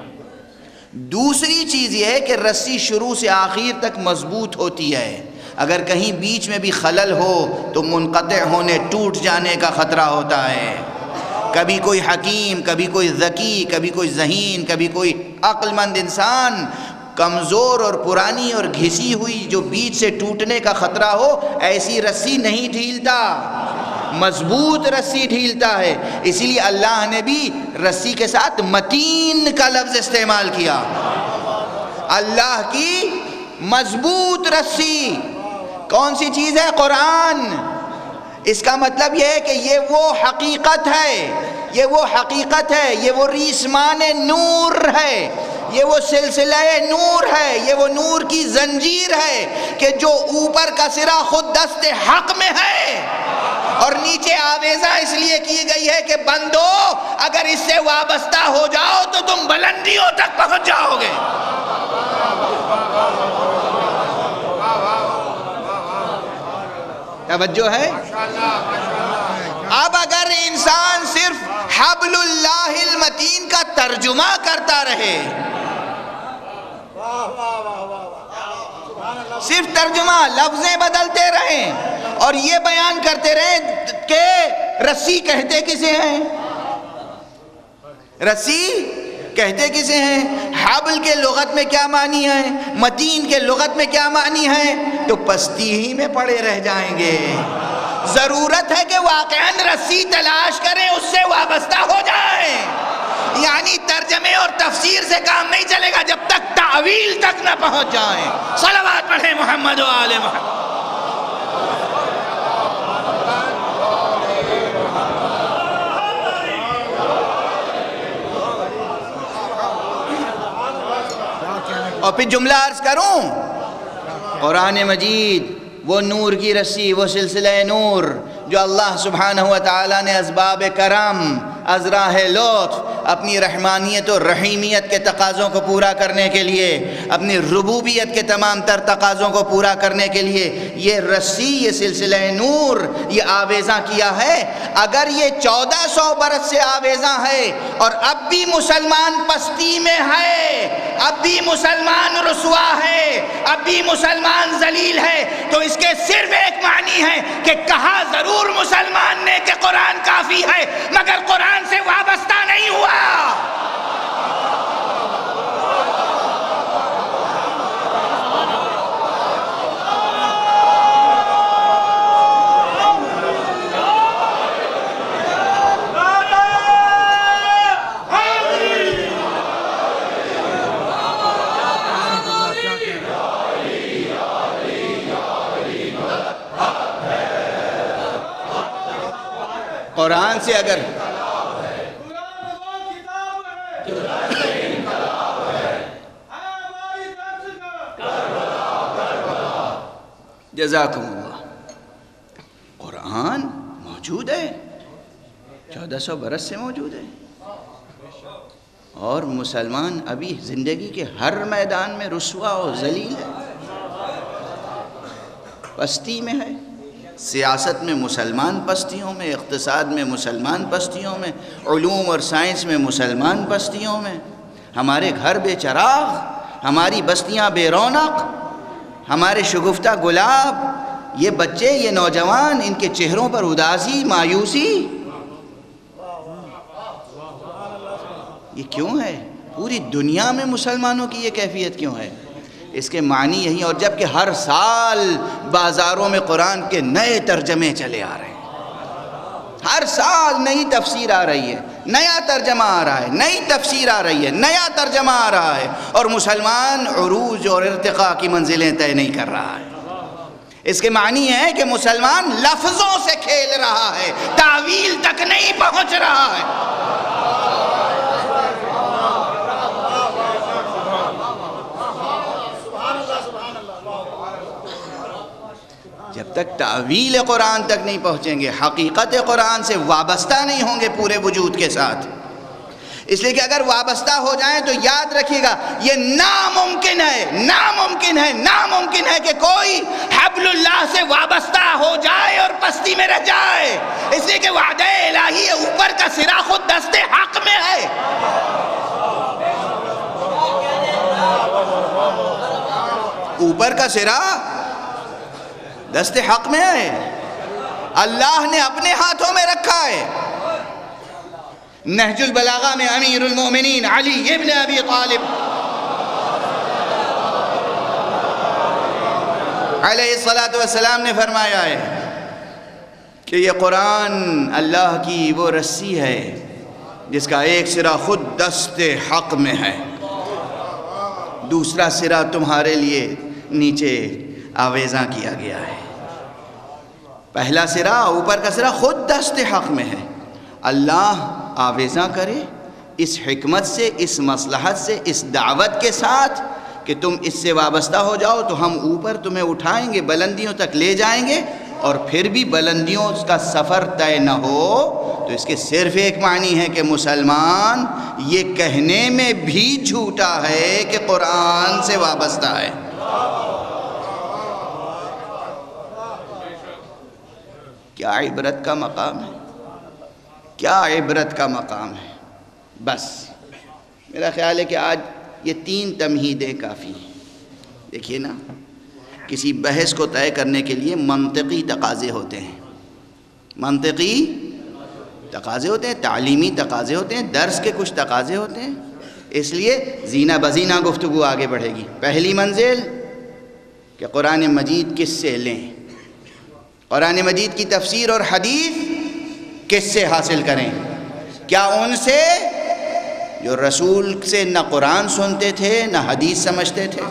B: دوسری چیز یہ ہے کہ رسی شروع سے آخر تک مضبوط ہوتی ہے. اگر کہیں بیچ میں بھی خلل ہو تو منقطع ہونے، ٹوٹ جانے کا خطرہ ہوتا ہے. کبھی کوئی حکیم، کبھی کوئی ذکی، کبھی کوئی ذہین، کبھی کوئی عقل مند انسان کمزور اور پرانی اور گھسی ہوئی جو بیچ سے ٹوٹنے کا خطرہ ہو، ایسی رسی نہیں ڈھیلتا. مضبوط رسی ڈھیلتا ہے، اسی لیے اللہ نے بھی رسی کے ساتھ متین کا لفظ استعمال کیا۔ اللہ کی مضبوط رسی کون سی چیز ہے؟ قرآن۔ اس کا مطلب یہ ہے کہ یہ وہ حقیقت ہے، یہ وہ حقیقت ہے، یہ وہ ریسمان نور ہے، یہ وہ سلسلہ نور ہے، یہ وہ نور کی زنجیر ہے کہ جو اوپر کا سرا خود دست حق میں ہے اور نیچے آویزہ اس لیے کی گئی ہے کہ بندو اگر اس سے وابستہ ہو جاؤ تو تم بلندیوں تک پہنچ جاؤ گے۔ توجہ ہے؟ اب اگر انسان صرف حبل اللہ المتین کا ترجمہ کرتا رہے، صرف ترجمہ لفظیں بدلتے رہیں اور یہ بیان کرتے رہیں کہ رسی کہتے کسے ہیں، رسی کہتے کسے ہیں، حبل کے لغت میں کیا معنی ہے، متین کے لغت میں کیا معنی ہے، تو پستی ہی میں پڑے رہ جائیں گے۔ ضرورت ہے کہ واقعاً رسی تلاش کریں، اس سے وابستہ ہو جائیں۔ یعنی ترجمے اور تفسیر سے کام نہیں چلے گا جب تک تعویل تک نہ پہنچ جائیں۔ صلوات پڑھیں محمد و آل محمد۔ اور پھر جملہ عرض کروں، قرآن مجید وہ نور کی رسی، وہ سلسلہ نور جو اللہ سبحانہ و تعالیٰ نے اسباب کرم، از راہ لطف، اپنی رحمانیت و رحیمیت کے تقاضوں کو پورا کرنے کے لیے، اپنی ربوبیت کے تمام تر تقاضوں کو پورا کرنے کے لیے یہ رسی، یہ سلسلہ نور، یہ آویزاں کیا ہے۔ اگر یہ 1400 برس سے آویزاں ہے اور اب بھی مسلمان پستی میں ہے، اب بھی مسلمان رسوا ہے، اب بھی مسلمان ذلیل ہے، تو اس کے صرف ایک معنی ہے کہ کہا ضرور مسلمان نے کہ قرآن کافی ہے، مگر قرآن سے وابستہ نہیں ہوا۔ قرآن سے اگر جزاکم اللہ، قرآن موجود ہے، 1400 برس سے موجود ہے، اور مسلمان ابھی زندگی کے ہر میدان میں رسوا و ذلیل ہے، پستی میں ہے۔ سیاست میں مسلمان پستیوں میں، اقتصاد میں مسلمان پستیوں میں، علوم اور سائنس میں مسلمان پستیوں میں، ہمارے گھر بے چراغ، ہماری بستیاں بے رونق، ہمارے شگفتہ گلاب، یہ بچے، یہ نوجوان، ان کے چہروں پر اداسی، مایوسی، یہ کیوں ہے؟ پوری دنیا میں مسلمانوں کی یہ کیفیت کیوں ہے؟ اس کے معنی یہی، اور جبکہ ہر سال بازاروں میں قرآن کے نئے ترجمے چلے آ رہے ہیں، ہر سال نئی تفسیر آ رہی ہے، نیا ترجمہ آ رہا ہے، نئی تفسیر آ رہی ہے، نیا ترجمہ آ رہا ہے، اور مسلمان عروج اور ارتقاء کی منزلیں طے نہیں کر رہا ہے۔ اس کے معنی ہے کہ مسلمان لفظوں سے کھیل رہا ہے، تعویل تک نہیں پہنچ رہا ہے۔ جب تک تعویل قرآن تک نہیں پہنچیں گے، حقیقت قرآن سے وابستہ نہیں ہوں گے پورے وجود کے ساتھ۔ اس لیے کہ اگر وابستہ ہو جائیں تو یاد رکھیے گا، یہ ناممکن ہے، ناممکن ہے، ناممکن ہے کہ کوئی حبل اللہ سے وابستہ ہو جائے اور پستی میں رہ جائے، اس لیے کہ وعدہ الہی ہے، اوپر کا سرا خود دست حق میں ہے۔ اوپر کا سرا دست حق میں ہے، اللہ نے اپنے ہاتھوں میں رکھا ہے۔ نہج البلاغہ میں امیر المومنین علی ابن ابی طالب علیہ الصلاۃ والسلام نے فرمایا ہے کہ یہ قرآن اللہ کی وہ رسی ہے جس کا ایک سرا خود دست حق میں ہے، دوسرا سرا تمہارے لیے نیچے آویزاں کیا گیا ہے۔ پہلا سرا، اوپر کا سرا خود دست حق میں ہے، اللہ آویزاں کرے اس حکمت سے، اس مصلحت سے، اس دعوت کے ساتھ کہ تم اس سے وابستہ ہو جاؤ تو ہم اوپر تمہیں اٹھائیں گے، بلندیوں تک لے جائیں گے، اور پھر بھی بلندیوں کا سفر طے نہ ہو تو اس کے صرف ایک معنی ہے کہ مسلمان یہ کہنے میں بھی جھوٹا ہے کہ قرآن سے وابستہ ہے۔ کیا عبرت کا مقام ہے، کیا عبرت کا مقام ہے۔ بس میرا خیال ہے کہ آج یہ 3 تمہیدیں کافی ہیں۔ دیکھیے نا، کسی بحث کو طے کرنے کے لیے منطقی تقاضے ہوتے ہیں، منطقی تقاضے ہوتے ہیں، تعلیمی تقاضے ہوتے ہیں، درس کے کچھ تقاضے ہوتے ہیں، اس لیے زینہ بزینہ گفتگو آگے بڑھے گی۔ پہلی منزل کہ قرآن مجید کس سے لیں، قرآن مجید کی تفسیر اور حدیث کس سے حاصل کریں؟ کیا ان سے جو رسول سے نہ قرآن سنتے تھے نہ حدیث سمجھتے تھے؟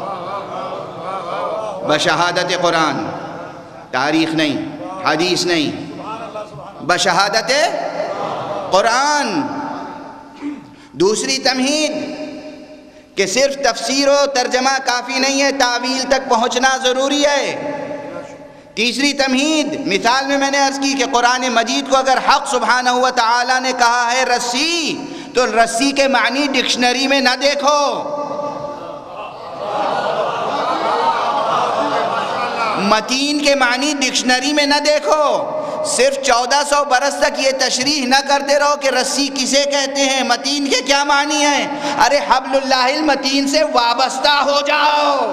B: بشہادت قرآن، تاریخ نہیں، حدیث نہیں، بشہادت قرآن۔ دوسری تمہید کہ صرف تفسیر و ترجمہ کافی نہیں ہے، تعویل تک پہنچنا ضروری ہے۔ تیسری تمہید، مثال میں نے عرض کی کہ قرآن مجید کو اگر حق سبحانہ و تعالی نے کہا ہے رسی، تو رسی کے معنی ڈکشنری میں نہ دیکھو، متین کے معنی ڈکشنری میں نہ دیکھو، صرف 1400 برس تک یہ تشریح نہ کرتے رہو کہ رسی کسے کہتے ہیں، متین کے کیا معنی ہیں۔ ارے حبل اللہ المتین سے وابستہ ہو جاؤ۔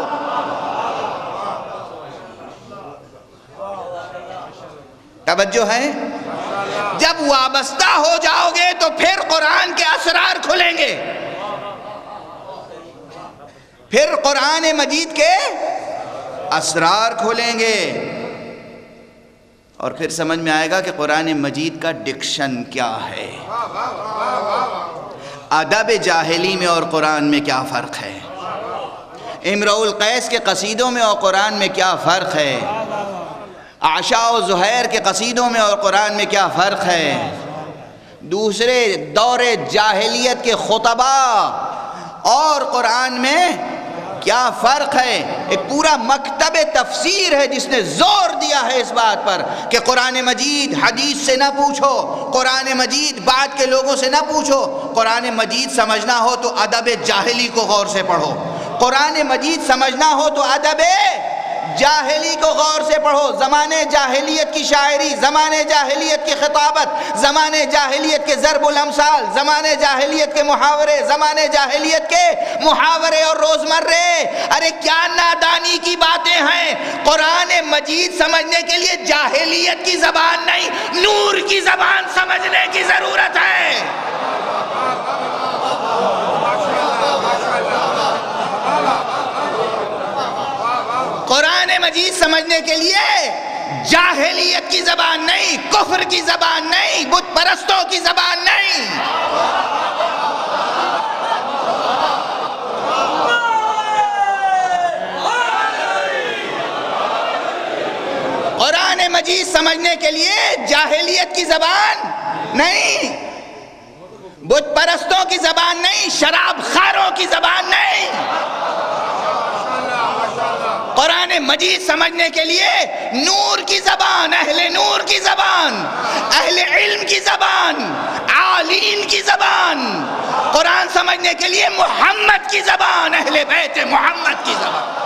B: توجہ ہے؟ جب وابستہ ہو جاؤ گے تو پھر قرآن کے اسرار کھلیں گے، پھر قرآن مجید کے اسرار کھولیں گے، اور پھر سمجھ میں آئے گا کہ قرآن مجید کا ڈکشن کیا ہے، ادب جاہلی میں اور قرآن میں کیا فرق ہے، امرؤ القیس کے قصیدوں میں اور قرآن میں کیا فرق ہے، عشاء و زہیر کے قصیدوں میں اور قرآن میں کیا فرق ہے، دوسرے دور جاہلیت کے خطبہ اور قرآن میں کیا فرق ہے۔ ایک پورا مکتب تفسیر ہے جس نے زور دیا ہے اس بات پر کہ قرآن مجید حدیث سے نہ پوچھو، قرآن مجید بعد کے لوگوں سے نہ پوچھو، قرآن مجید سمجھنا ہو تو ادب جاہلی کو غور سے پڑھو، قرآن مجید سمجھنا ہو تو ادب جاہلی کو غور سے پڑھو، زمانے جاہلیت کی شاعری، زمانے جاہلیت کی خطابت، زمانے جاہلیت کے ضرب الامثال، زمانے جاہلیت کے محاورے، زمانے جاہلیت کے محاورے اور روزمرے، ارے کیا نادانی کی باتیں ہیں۔ قرآن مجید سمجھنے کے لیے جاہلیت کی زبان نہیں، نور کی زبان سمجھنے کی ضرورت ہے۔ قرآن مجید سمجھنے کے لیے جاہلیت کی زبان نہیں، کفر کی زبان نہیں، بت پرستوں کی زبان نہیں۔ قرآن مجید سمجھنے کے لیے جاہلیت کی زبان نہیں، بت پرستوں کی زبان نہیں، شراب خاروں کی زبان نہیں۔ قرآن مجید سمجھنے کے لیے نور کی زبان، اہل نور کی زبان، اہل علم کی زبان، عالین کی زبان، قرآن سمجھنے کے لیے محمد کی زبان، اہل بیت محمد کی زبان۔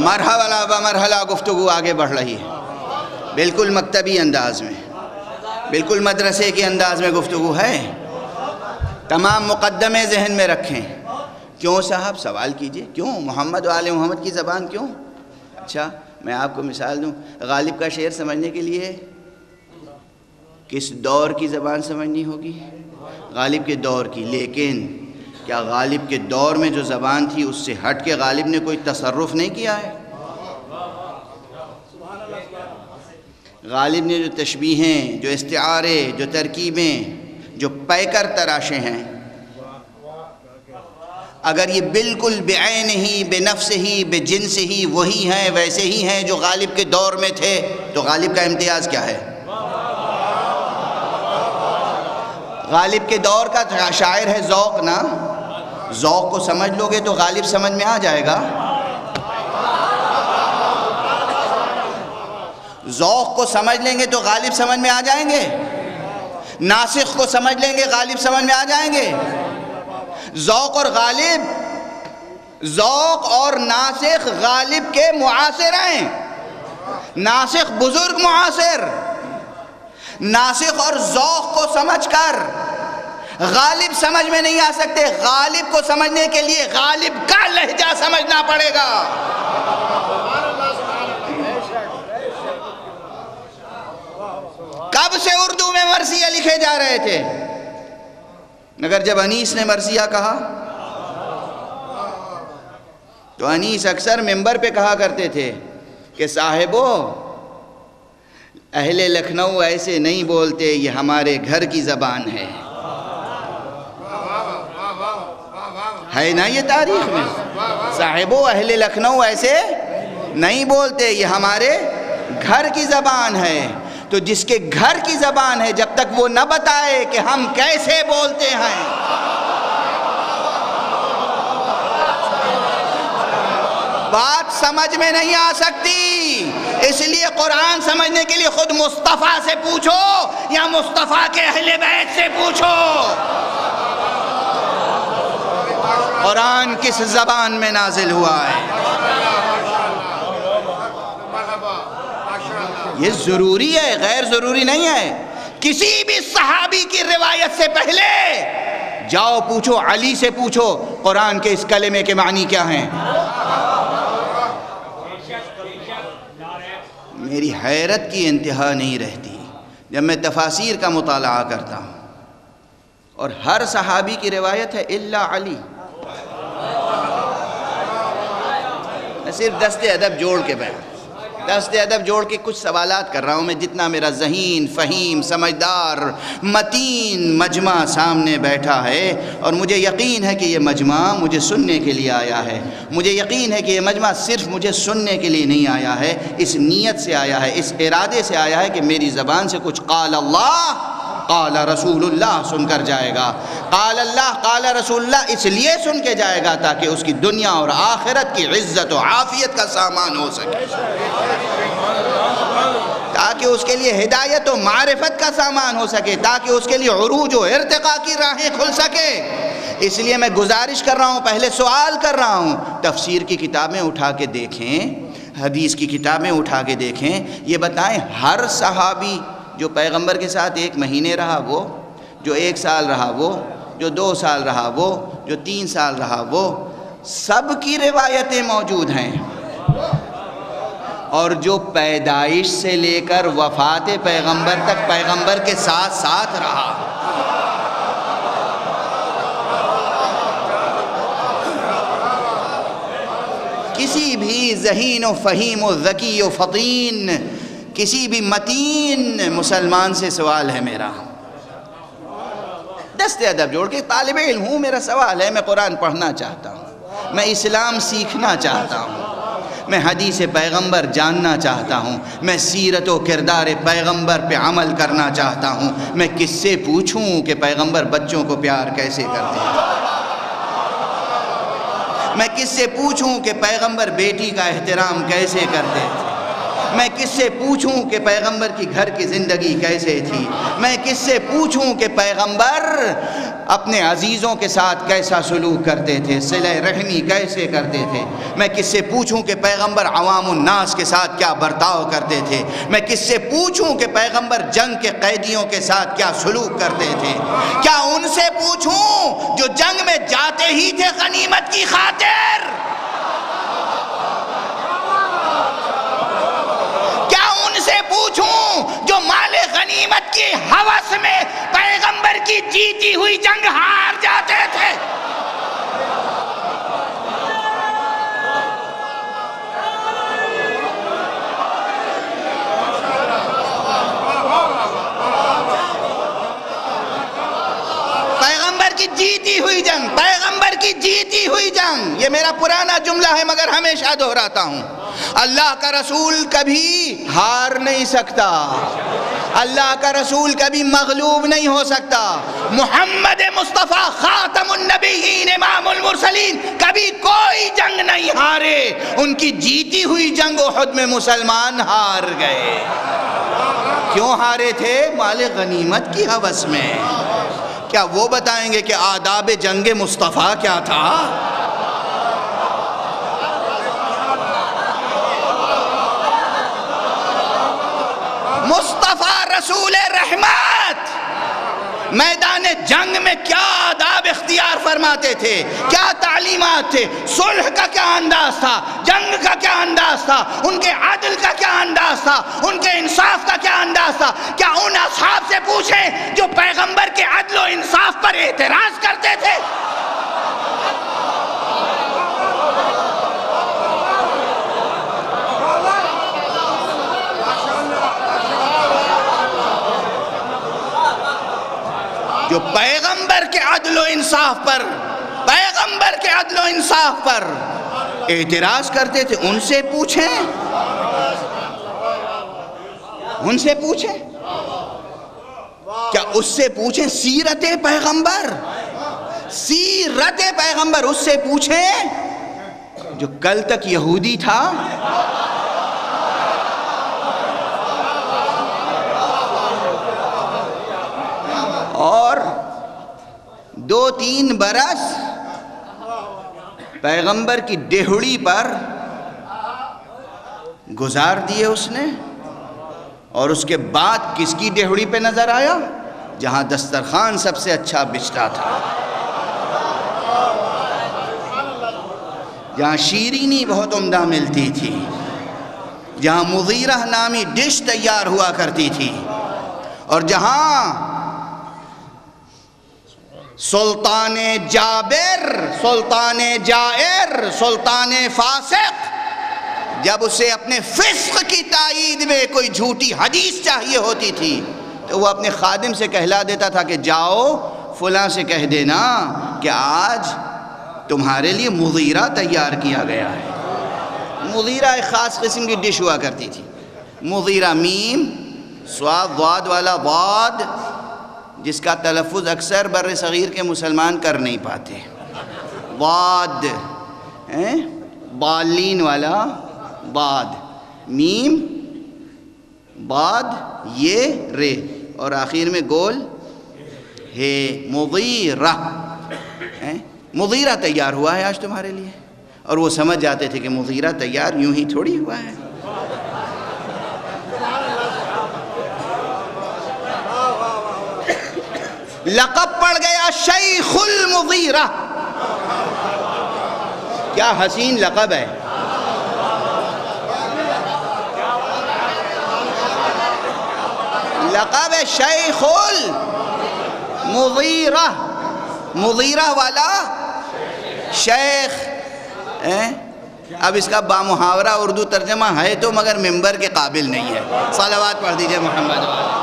B: مرحلہ بمرحلہ گفتگو آگے بڑھ رہی ہے، بالکل مکتبی انداز میں، بالکل مدرسے کے انداز میں گفتگو ہے، تمام مقدمے ذہن میں رکھیں۔ کیوں صاحب؟ سوال کیجئے، کیوں محمد و آل محمد کی زبان کیوں؟ اچھا میں آپ کو مثال دوں، غالب کا شعر سمجھنے کے لیے کس دور کی زبان سمجھنی ہوگی؟ غالب کے دور کی۔ لیکن کیا غالب کے دور میں جو زبان تھی اس سے ہٹ کے غالب نے کوئی تصرف نہیں کیا ہے؟ غالب نے جو تشبیہیں، جو استعارے، جو ترکیبیں، جو پیکر تراشے ہیں، اگر یہ بالکل بعین ہی، بنفس ہی، بجنس ہی وہی ہیں، ویسے ہی ہیں جو غالب کے دور میں تھے، تو غالب کا امتیاز کیا ہے؟ غالب کے دور کا شاعر ہے ذوق نا، ذوق کو سمجھ لو گے تو غالب سمجھ میں آ جائے گا۔ ذوق کو سمجھ لیں گے تو غالب سمجھ میں آ جائیں گے، ناسخ کو سمجھ لیں گے غالب سمجھ میں آ جائیں گے۔ ذوق اور غالب، ذوق اور ناسخ غالب کے معاصر ہیں، ناسخ بزرگ معاصر۔ ناسخ اور ذوق کو سمجھ کر غالب سمجھ میں نہیں آ سکتے، غالب کو سمجھنے کے لیے غالب کا لہجہ سمجھنا پڑے گا۔ کب سے اردو میں مرثیہ لکھے جا رہے تھے، مگر جب انیس نے مرثیہ کہا تو انیس اکثر منبر پہ کہا کرتے تھے کہ صاحبو اہل لکھنؤ ایسے نہیں بولتے، یہ ہمارے گھر کی زبان ہے نا یہ تاریخ میں، صاحبو اہل لکھنؤ ایسے نہیں بولتے، یہ ہمارے گھر کی زبان ہے۔ تو جس کے گھر کی زبان ہے جب تک وہ نہ بتائے کہ ہم کیسے بولتے ہیں، بات سمجھ میں نہیں آ سکتی۔ اس لیے قرآن سمجھنے کے لیے خود مصطفیٰ سے پوچھو یا مصطفیٰ کے اہل بیت سے پوچھو، قرآن کس زبان میں نازل ہوا ہے۔ یہ ضروری ہے، غیر ضروری نہیں ہے۔ کسی بھی صحابی کی روایت سے پہلے جاؤ پوچھو، علی سے پوچھو قرآن کے اس کلمے کے معنی کیا ہیں۔ میری حیرت کی انتہا نہیں رہتی جب میں تفاسیر کا مطالعہ کرتا ہوں اور ہر صحابی کی روایت ہے الا علی۔ میں صرف دست ادب جوڑ کے دست ادب جوڑ کے کچھ سوالات کر رہا ہوں میں، جتنا میرا ذہین، فہیم، سمجھدار، متین مجمع سامنے بیٹھا ہے، اور مجھے یقین ہے کہ یہ مجمع مجھے سننے کے لیے آیا ہے۔ مجھے یقین ہے کہ یہ مجمع صرف مجھے سننے کے لیے نہیں آیا ہے، اس نیت سے آیا ہے، اس ارادے سے آیا ہے کہ میری زبان سے کچھ قال اللہ قال رسول اللہ سن کر جائے گا۔ قال اللہ قال رسول اللہ اس لیے سن کے جائے گا تاکہ اس کی دنیا اور آخرت کی عزت و عافیت کا سامان ہو سکے، تاکہ اس کے لیے ہدایت و معرفت کا سامان ہو سکے، تاکہ اس کے لیے عروج و ارتقاء کی راہیں کھل سکے۔ اس لیے میں گزارش کر رہا ہوں، پہلے سوال کر رہا ہوں، تفسیر کی کتابیں اٹھا کے دیکھیں، حدیث کی کتابیں اٹھا کے دیکھیں، یہ بتائیں ہر صحابی جو پیغمبر کے ساتھ 1 مہینے رہا وہ، جو 1 سال رہا وہ، جو 2 سال رہا وہ، جو 3 سال رہا وہ، سب کی روایتیں موجود ہیں، اور جو پیدائش سے لے کر وفات پیغمبر تک پیغمبر کے ساتھ ساتھ رہا۔ کسی بھی ذہین و فہیم و ذکی و فطین، کسی بھی متین مسلمان سے سوال ہے میرا، دست ادب جوڑ کے، طالب علم ہوں، میرا سوال ہے، میں قرآن پڑھنا چاہتا ہوں، میں اسلام سیکھنا چاہتا ہوں، میں حدیث پیغمبر جاننا چاہتا ہوں، میں سیرت و کردار پیغمبر پہ عمل کرنا چاہتا ہوں۔ میں کس سے پوچھوں کہ پیغمبر بچوں کو پیار کیسے کرتے ہیں؟ میں کس سے پوچھوں کہ پیغمبر بیٹی کا احترام کیسے کرتے تھے؟ میں کس سے پوچھوں کہ پیغمبر کی گھر کی زندگی کیسے تھی؟ میں کس سے پوچھوں کہ پیغمبر اپنے عزیزوں کے ساتھ کیسا سلوک کرتے تھے، صلہ رحمی کیسے کرتے تھے؟ میں کس سے پوچھوں کہ پیغمبر عوام الناس کے ساتھ کیا برتاؤ کرتے تھے؟ میں کس سے پوچھوں کہ پیغمبر جنگ کے قیدیوں کے ساتھ کیا سلوک کرتے تھے؟ کیا ان سے پوچھوں جو جنگ میں جاتے ہی تھے غنیمت کی خاطر؟ کیا ان سے پوچھوں جو مال غنیمت کی ہوس میں پیغمبر کی جیتی ہوئی جنگ ہار جاتے تھے؟ پیغمبر کی جیتی ہوئی جنگ، پیغمبر کی جیتی ہوئی جنگ، یہ میرا پرانا جملہ ہے مگر ہمیشہ دہراتا ہوں، اللہ کا رسول کبھی ہار نہیں سکتا، اللہ کا رسول کبھی مغلوب نہیں ہو سکتا، محمد مصطفیٰ خاتم النبیین امام المرسلین کبھی کوئی جنگ نہیں ہارے، ان کی جیتی ہوئی جنگ احد میں مسلمان ہار گئے۔ کیوں ہارے تھے؟ مال غنیمت کی ہوس میں۔ کیا وہ بتائیں گے کہ آداب جنگ مصطفیٰ کیا تھا؟ مصطفیٰ رسول رحمت میدان جنگ میں کیا آداب اختیار فرماتے تھے، کیا تعلیمات تھے، صلح کا کیا انداز تھا، جنگ کا کیا انداز تھا، ان کے عدل کا کیا انداز تھا، ان کے انصاف کا کیا انداز تھا؟ کیا ان اصحاب سے پوچھیں جو پیغمبر کے عدل و انصاف پر اعتراض کرتے تھے؟ جو پیغمبر کے عدل و انصاف پر، پیغمبر کے عدل و انصاف پر اعتراض کرتے تھے، ان سے پوچھیں، ان سے پوچھیں، کیا اس سے پوچھیں سیرت پیغمبر، سیرت پیغمبر اس سے پوچھیں جو کل تک یہودی تھا، اور 2-3 برس پیغمبر کی ڈہڑی پر گزار دیے اس نے، اور اس کے بعد کس کی ڈہڑی پہ نظر آیا؟ جہاں دسترخوان سب سے اچھا بچتا تھا، جہاں شیرینی بہت عمدہ ملتی تھی، جہاں مغیرہ نامی ڈش تیار ہوا کرتی تھی، اور جہاں سلطان جابر، سلطان جائر، سلطان فاسق جب اسے اپنے فسق کی تائید میں کوئی جھوٹی حدیث چاہیے ہوتی تھی تو وہ اپنے خادم سے کہلا دیتا تھا کہ جاؤ فلاں سے کہہ دینا کہ آج تمہارے لیے مغیرہ تیار کیا گیا ہے۔ مغیرہ ایک خاص قسم کی ڈش ہوا کرتی تھی، مغیرہ میم صاد ضاد والا ضاد، جس کا تلفظ اکثر بر صغیر کے مسلمان کر نہیں پاتے، ضاد، بالین والا ضاد، میم بعد یہ رے، اور آخر میں گول ہے، مغیرہ، مغیرہ تیار ہوا ہے آج تمہارے لیے، اور وہ سمجھ جاتے تھے کہ مغیرہ تیار یوں ہی تھوڑی ہوا ہے۔ لقب پڑ گیا شیخ المغیرہ، کیا حسین لقب ہے۔ لقب ہے شیخ المغیرہ، مغیرہ والا شیخ۔ اب اس کا بامحاورہ اردو ترجمہ ہے تو مگر ممبر کے قابل نہیں ہے۔ صلوات پڑھ دیجئے محمد والے۔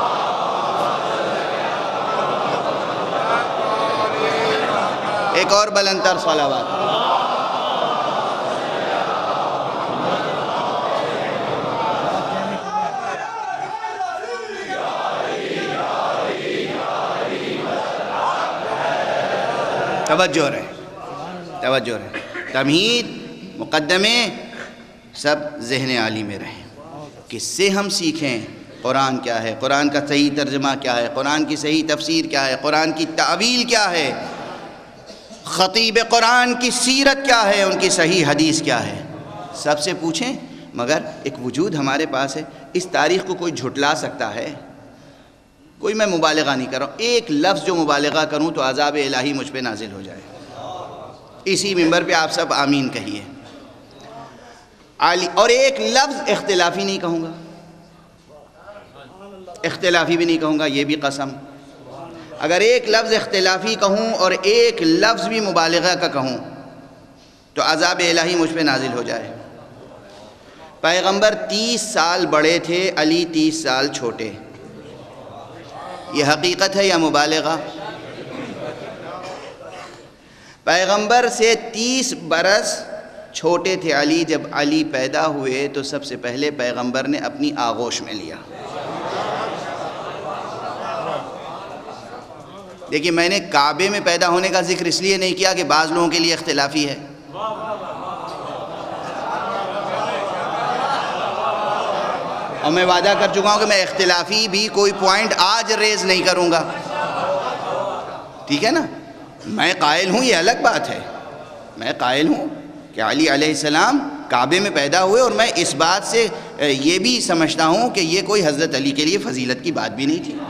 B: ایک اور بلندتر صلوات۔ توجہ رہے، توجہ رہے، تمہید، مقدمے سب ذہن عالی میں رہیں۔ کس سے ہم سیکھیں؟
C: قرآن کیا ہے، قرآن کا صحیح ترجمہ کیا ہے، قرآن کی صحیح تفسیر کیا ہے، قرآن کی تعویل کیا ہے، خطیب قرآن کی سیرت کیا ہے، ان کی صحیح حدیث کیا ہے، سب سے پوچھیں۔ مگر ایک وجود ہمارے پاس ہے، اس تاریخ کو کوئی جھٹلا سکتا ہے؟ کوئی، میں مبالغہ نہیں کر رہا ہوں، ایک لفظ جو مبالغہ کروں تو عذاب الہی مجھ پہ نازل ہو جائے۔ اسی منبر پہ آپ سب آمین کہیے۔ اور ایک لفظ اختلافی نہیں کہوں گا، اختلافی بھی نہیں کہوں گا، یہ بھی قسم۔ اگر ایک لفظ اختلافی کہوں اور ایک لفظ بھی مبالغہ کا کہوں تو عذاب الہی مجھ پہ نازل ہو جائے۔ پیغمبر 30 سال بڑے تھے، علی 30 سال چھوٹے، یہ حقیقت ہے یا مبالغہ؟ پیغمبر سے 30 برس چھوٹے تھے علی، جب علی پیدا ہوئے تو سب سے پہلے پیغمبر نے اپنی آغوش میں لیا۔ دیکھیے، میں نے کعبے میں پیدا ہونے کا ذکر اس لیے نہیں کیا کہ بعض لوگوں کے لیے اختلافی ہے، اور میں وعدہ کر چکا ہوں کہ میں اختلافی بھی کوئی پوائنٹ آج ریز نہیں کروں گا، ٹھیک ہے نا؟ میں قائل ہوں، یہ الگ بات ہے، میں قائل ہوں کہ علی علیہ السلام کعبے میں پیدا ہوئے، اور میں اس بات سے یہ بھی سمجھتا ہوں کہ یہ کوئی حضرت علی کے لیے فضیلت کی بات بھی نہیں تھی۔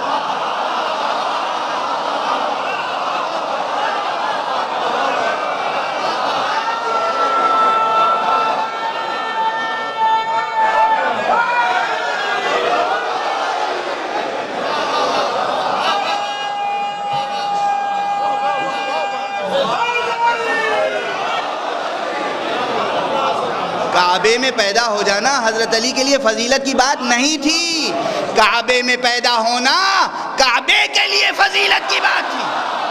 C: کعبے میں پیدا ہو جانا حضرت علی کے لیے فضیلت کی بات نہیں تھی، کعبے میں پیدا ہونا کعبے کے لیے فضیلت کی بات تھی۔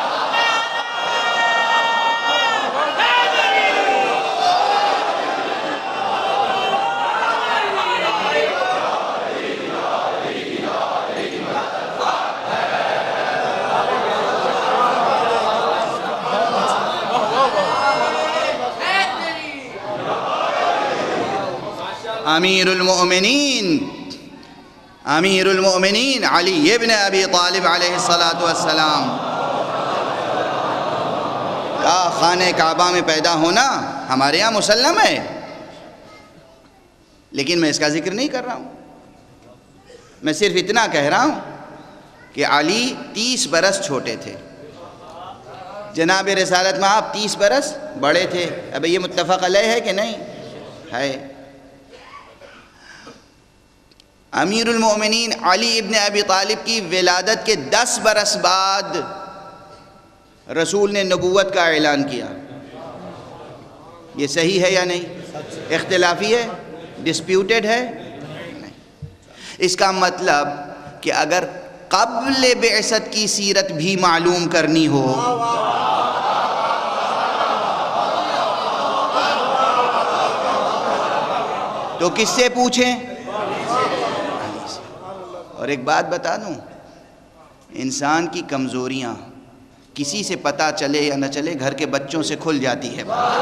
C: امیر المؤمنین علی ابن ابی طالب علیہ السلام کا خانہ کعبہ میں پیدا ہونا ہمارے یہاں مسلم ہے، لیکن میں اس کا ذکر نہیں کر رہا ہوں۔ میں صرف اتنا کہہ رہا ہوں کہ علی 30 برس چھوٹے تھے، جناب رسالت میں آپ 30 برس بڑے تھے۔ اب یہ متفق علیہ ہے کہ نہیں ہے؟ امیر المؤمنین علی ابن ابی طالب کی ولادت کے 10 برس بعد رسول نے نبوت کا اعلان کیا۔ یہ صحیح ہے یا نہیں؟ اختلافی ہے؟ ڈسپیوٹڈ ہے؟ نہیں۔ اس کا مطلب کہ اگر قبل بعثت کی سیرت بھی معلوم کرنی ہو تو کس سے پوچھیں؟ اور ایک بات بتا دوں، انسان کی کمزوریاں کسی سے پتہ چلے یا نہ چلے گھر کے بچوں سے کھل جاتی ہے بات۔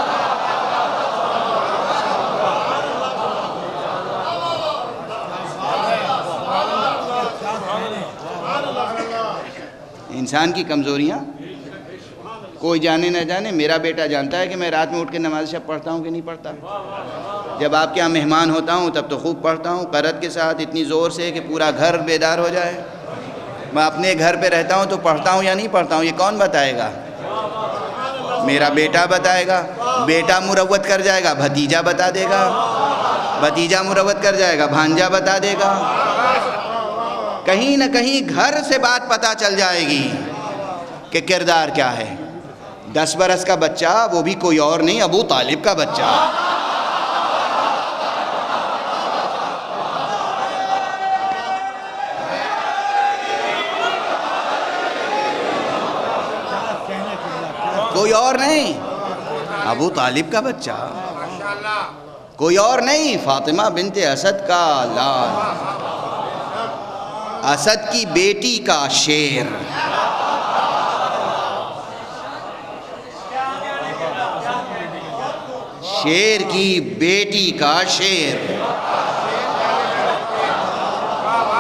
C: انسان کی کمزوریاں کوئی جانے نہ جانے، میرا بیٹا جانتا ہے کہ میں رات میں اٹھ کے نماز شب پڑھتا ہوں کہ نہیں پڑھتا۔ جب آپ کے یہاں مہمان ہوتا ہوں تب تو خوب پڑھتا ہوں، قرت کے ساتھ، اتنی زور سے کہ پورا گھر بیدار ہو جائے۔ میں اپنے گھر پہ رہتا ہوں تو پڑھتا ہوں یا نہیں پڑھتا ہوں، یہ کون بتائے گا؟ میرا بیٹا بتائے گا۔ بیٹا مروت کر جائے گا، بھتیجا بتا دے گا، بھتیجا مروت کر جائے گا، بھانجا بتا دے گا۔ کہیں نہ کہیں گھر سے بات پتہ چل جائے گی کہ کردار کیا ہے۔ 10 برس کا بچہ، وہ بھی کوئی اور نہیں، ابو طالب کا بچہ۔ کوئی اور نہیں، ابو طالب کا بچہ، کوئی اور نہیں، فاطمہ بنت اسد کا لال، اسد کی بیٹی کا شیر۔ شیر کی بیٹی کا شیر۔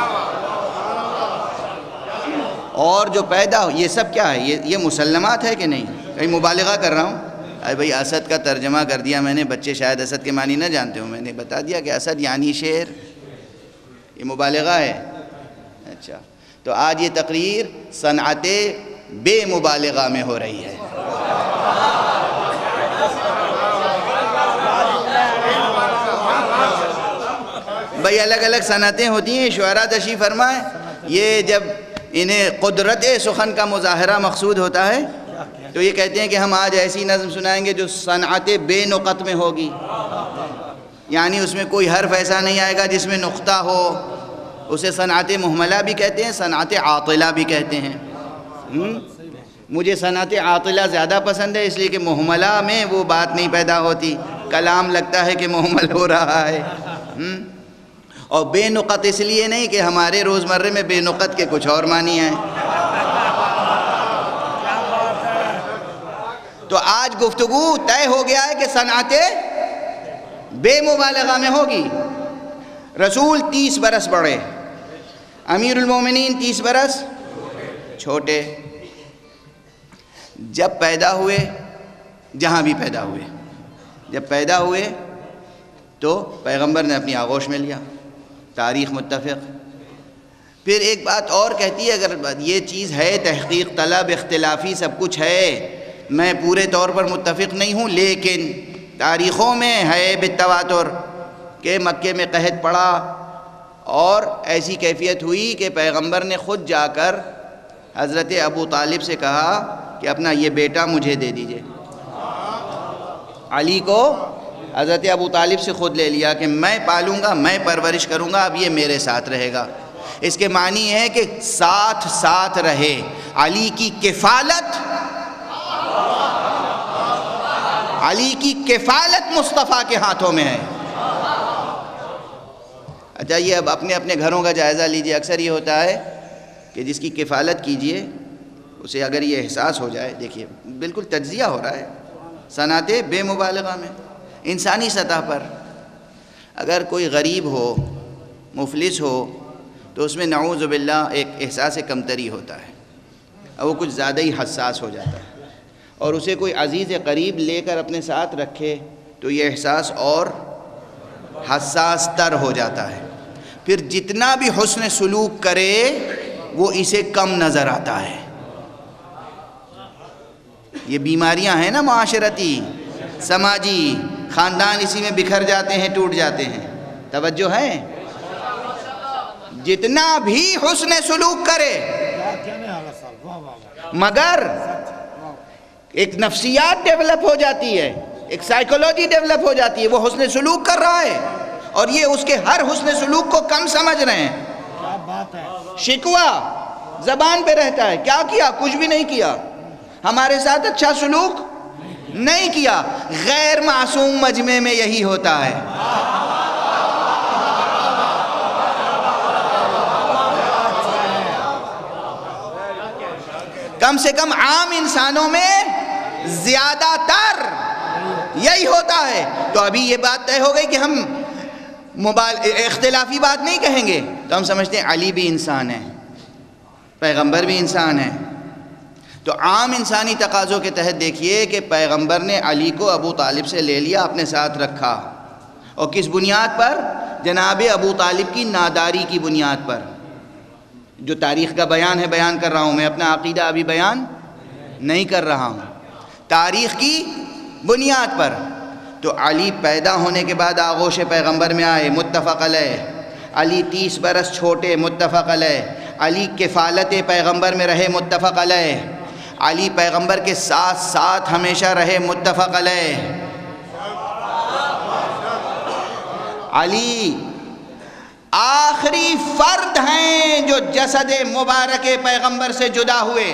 C: اور جو پیدا ہو، یہ سب کیا ہے؟ یہ مسلمات ہے کہ نہیں؟ کہیں مبالغہ کر رہا ہوں؟ ارے بھائی اسد کا ترجمہ کر دیا میں نے، بچے شاید اسد کے معنی نہ جانتے ہوں، میں نے بتا دیا کہ اسد یعنی شیر، یہ مبالغہ ہے؟ اچھا، تو آج یہ تقریر صنعت بے مبالغہ میں ہو رہی ہے۔ بھئی الگ الگ صنعتیں ہوتی ہیں، شعراء تشریف فرمائیں، یہ جب انہیں قدرت سخن کا مظاہرہ مقصود ہوتا ہے تو یہ کہتے ہیں کہ ہم آج ایسی نظم سنائیں گے جو صنعت بے نقط میں ہوگی، یعنی اس میں کوئی حرف ایسا نہیں آئے گا جس میں نقطہ ہو، اسے صنعت محملہ بھی کہتے ہیں، صنعت عاطلہ بھی کہتے ہیں۔ مجھے صنعت عاطلہ زیادہ پسند ہے، اس لیے کہ محملہ میں وہ بات نہیں پیدا ہوتی، کلام لگتا ہے کہ محمل ہو رہا ہے۔ اور بے نقط اس لیے نہیں کہ ہمارے روزمرے میں بے نقط کے کچھ اور معنی ہیں۔ تو آج گفتگو طے ہو گیا ہے کہ صنعت بے مبالغہ میں ہوگی۔ رسول 30 برس بڑے، امیر المومنین 30 برس چھوٹے۔ جب پیدا ہوئے، جہاں بھی پیدا ہوئے، جب پیدا ہوئے تو پیغمبر نے اپنی آغوش میں لیا، تاریخ متفق۔ پھر ایک بات اور کہتی ہے، اگر یہ چیز ہے تحقیق طلب اختلافی سب کچھ ہے، میں پورے طور پر متفق نہیں ہوں، لیکن تاریخوں میں ہے بالتواتر کہ مکے میں قحط پڑا اور ایسی کیفیت ہوئی کہ پیغمبر نے خود جا کر حضرت ابو طالب سے کہا کہ اپنا یہ بیٹا مجھے دے دیجئے۔ علی کو حضرت ابو طالب سے خود لے لیا کہ میں پالوں گا، میں پرورش کروں گا، اب یہ میرے ساتھ رہے گا۔ اس کے معنی ہے کہ ساتھ ساتھ رہے، علی کی کفالت، علی کی کفالت مصطفیٰ کے ہاتھوں میں ہے۔ اچھا، یہ اب اپنے اپنے گھروں کا جائزہ لیجئے۔ اکثر یہ ہوتا ہے کہ جس کی کفالت کیجئے اسے اگر یہ احساس ہو جائے، دیکھیے بالکل تجزیہ ہو رہا ہے صنعت بے مبالغہ میں۔ انسانی سطح پر اگر کوئی غریب ہو، مفلس ہو، تو اس میں نعوذ باللہ ایک احساس کمتری ہوتا ہے، اور وہ کچھ زیادہ ہی حساس ہو جاتا ہے، اور اسے کوئی عزیز قریب لے کر اپنے ساتھ رکھے تو یہ احساس اور حساس تر ہو جاتا ہے۔ پھر جتنا بھی حسن سلوک کرے وہ اسے کم نظر آتا ہے۔ یہ بیماریاں ہیں نا معاشرتی، سماجی، خاندان اسی میں بکھر جاتے ہیں، ٹوٹ جاتے ہیں۔ توجہ ہے؟ جتنا بھی حسن سلوک کرے مگر ایک نفسیات ڈیولپ ہو جاتی ہے، ایک سائیکولوجی ڈیولپ ہو جاتی ہے، وہ حسن سلوک کر رہا ہے اور یہ اس کے ہر حسن سلوک کو کم سمجھ رہے ہیں۔ شکوہ زبان پہ رہتا ہے، کیا کیا؟ کچھ بھی نہیں کیا، ہمارے ساتھ اچھا سلوک نہیں کیا۔ غیر معصوم مجمع میں یہی ہوتا ہے۔ کم سے کم عام انسانوں میں زیادہ تر یہی ہوتا ہے۔ تو ابھی یہ بات طے ہو گئی کہ ہم اختلافی بات نہیں کہیں گے، تو ہم سمجھتے ہیں علی بھی انسان ہے، پیغمبر بھی انسان ہے۔ تو عام انسانی تقاضوں کے تحت دیکھیے کہ پیغمبر نے علی کو ابو طالب سے لے لیا، اپنے ساتھ رکھا، اور کس بنیاد پر؟ جناب ابو طالب کی ناداری کی بنیاد پر۔ جو تاریخ کا بیان ہے بیان کر رہا ہوں، میں اپنا عقیدہ ابھی بیان نہیں کر رہا ہوں، تاریخ کی بنیاد پر۔ تو علی پیدا ہونے کے بعد آغوش پیغمبر میں آئے، متفق علیہ۔ علی 30 برس چھوٹے، متفق علیہ۔ علی کفالت پیغمبر میں رہے، متفق علیہ۔ علی پیغمبر کے ساتھ ساتھ ہمیشہ رہے، متفق علیہ۔ علی آخری فرد ہیں جو جسد مبارک پیغمبر سے جدا ہوئے،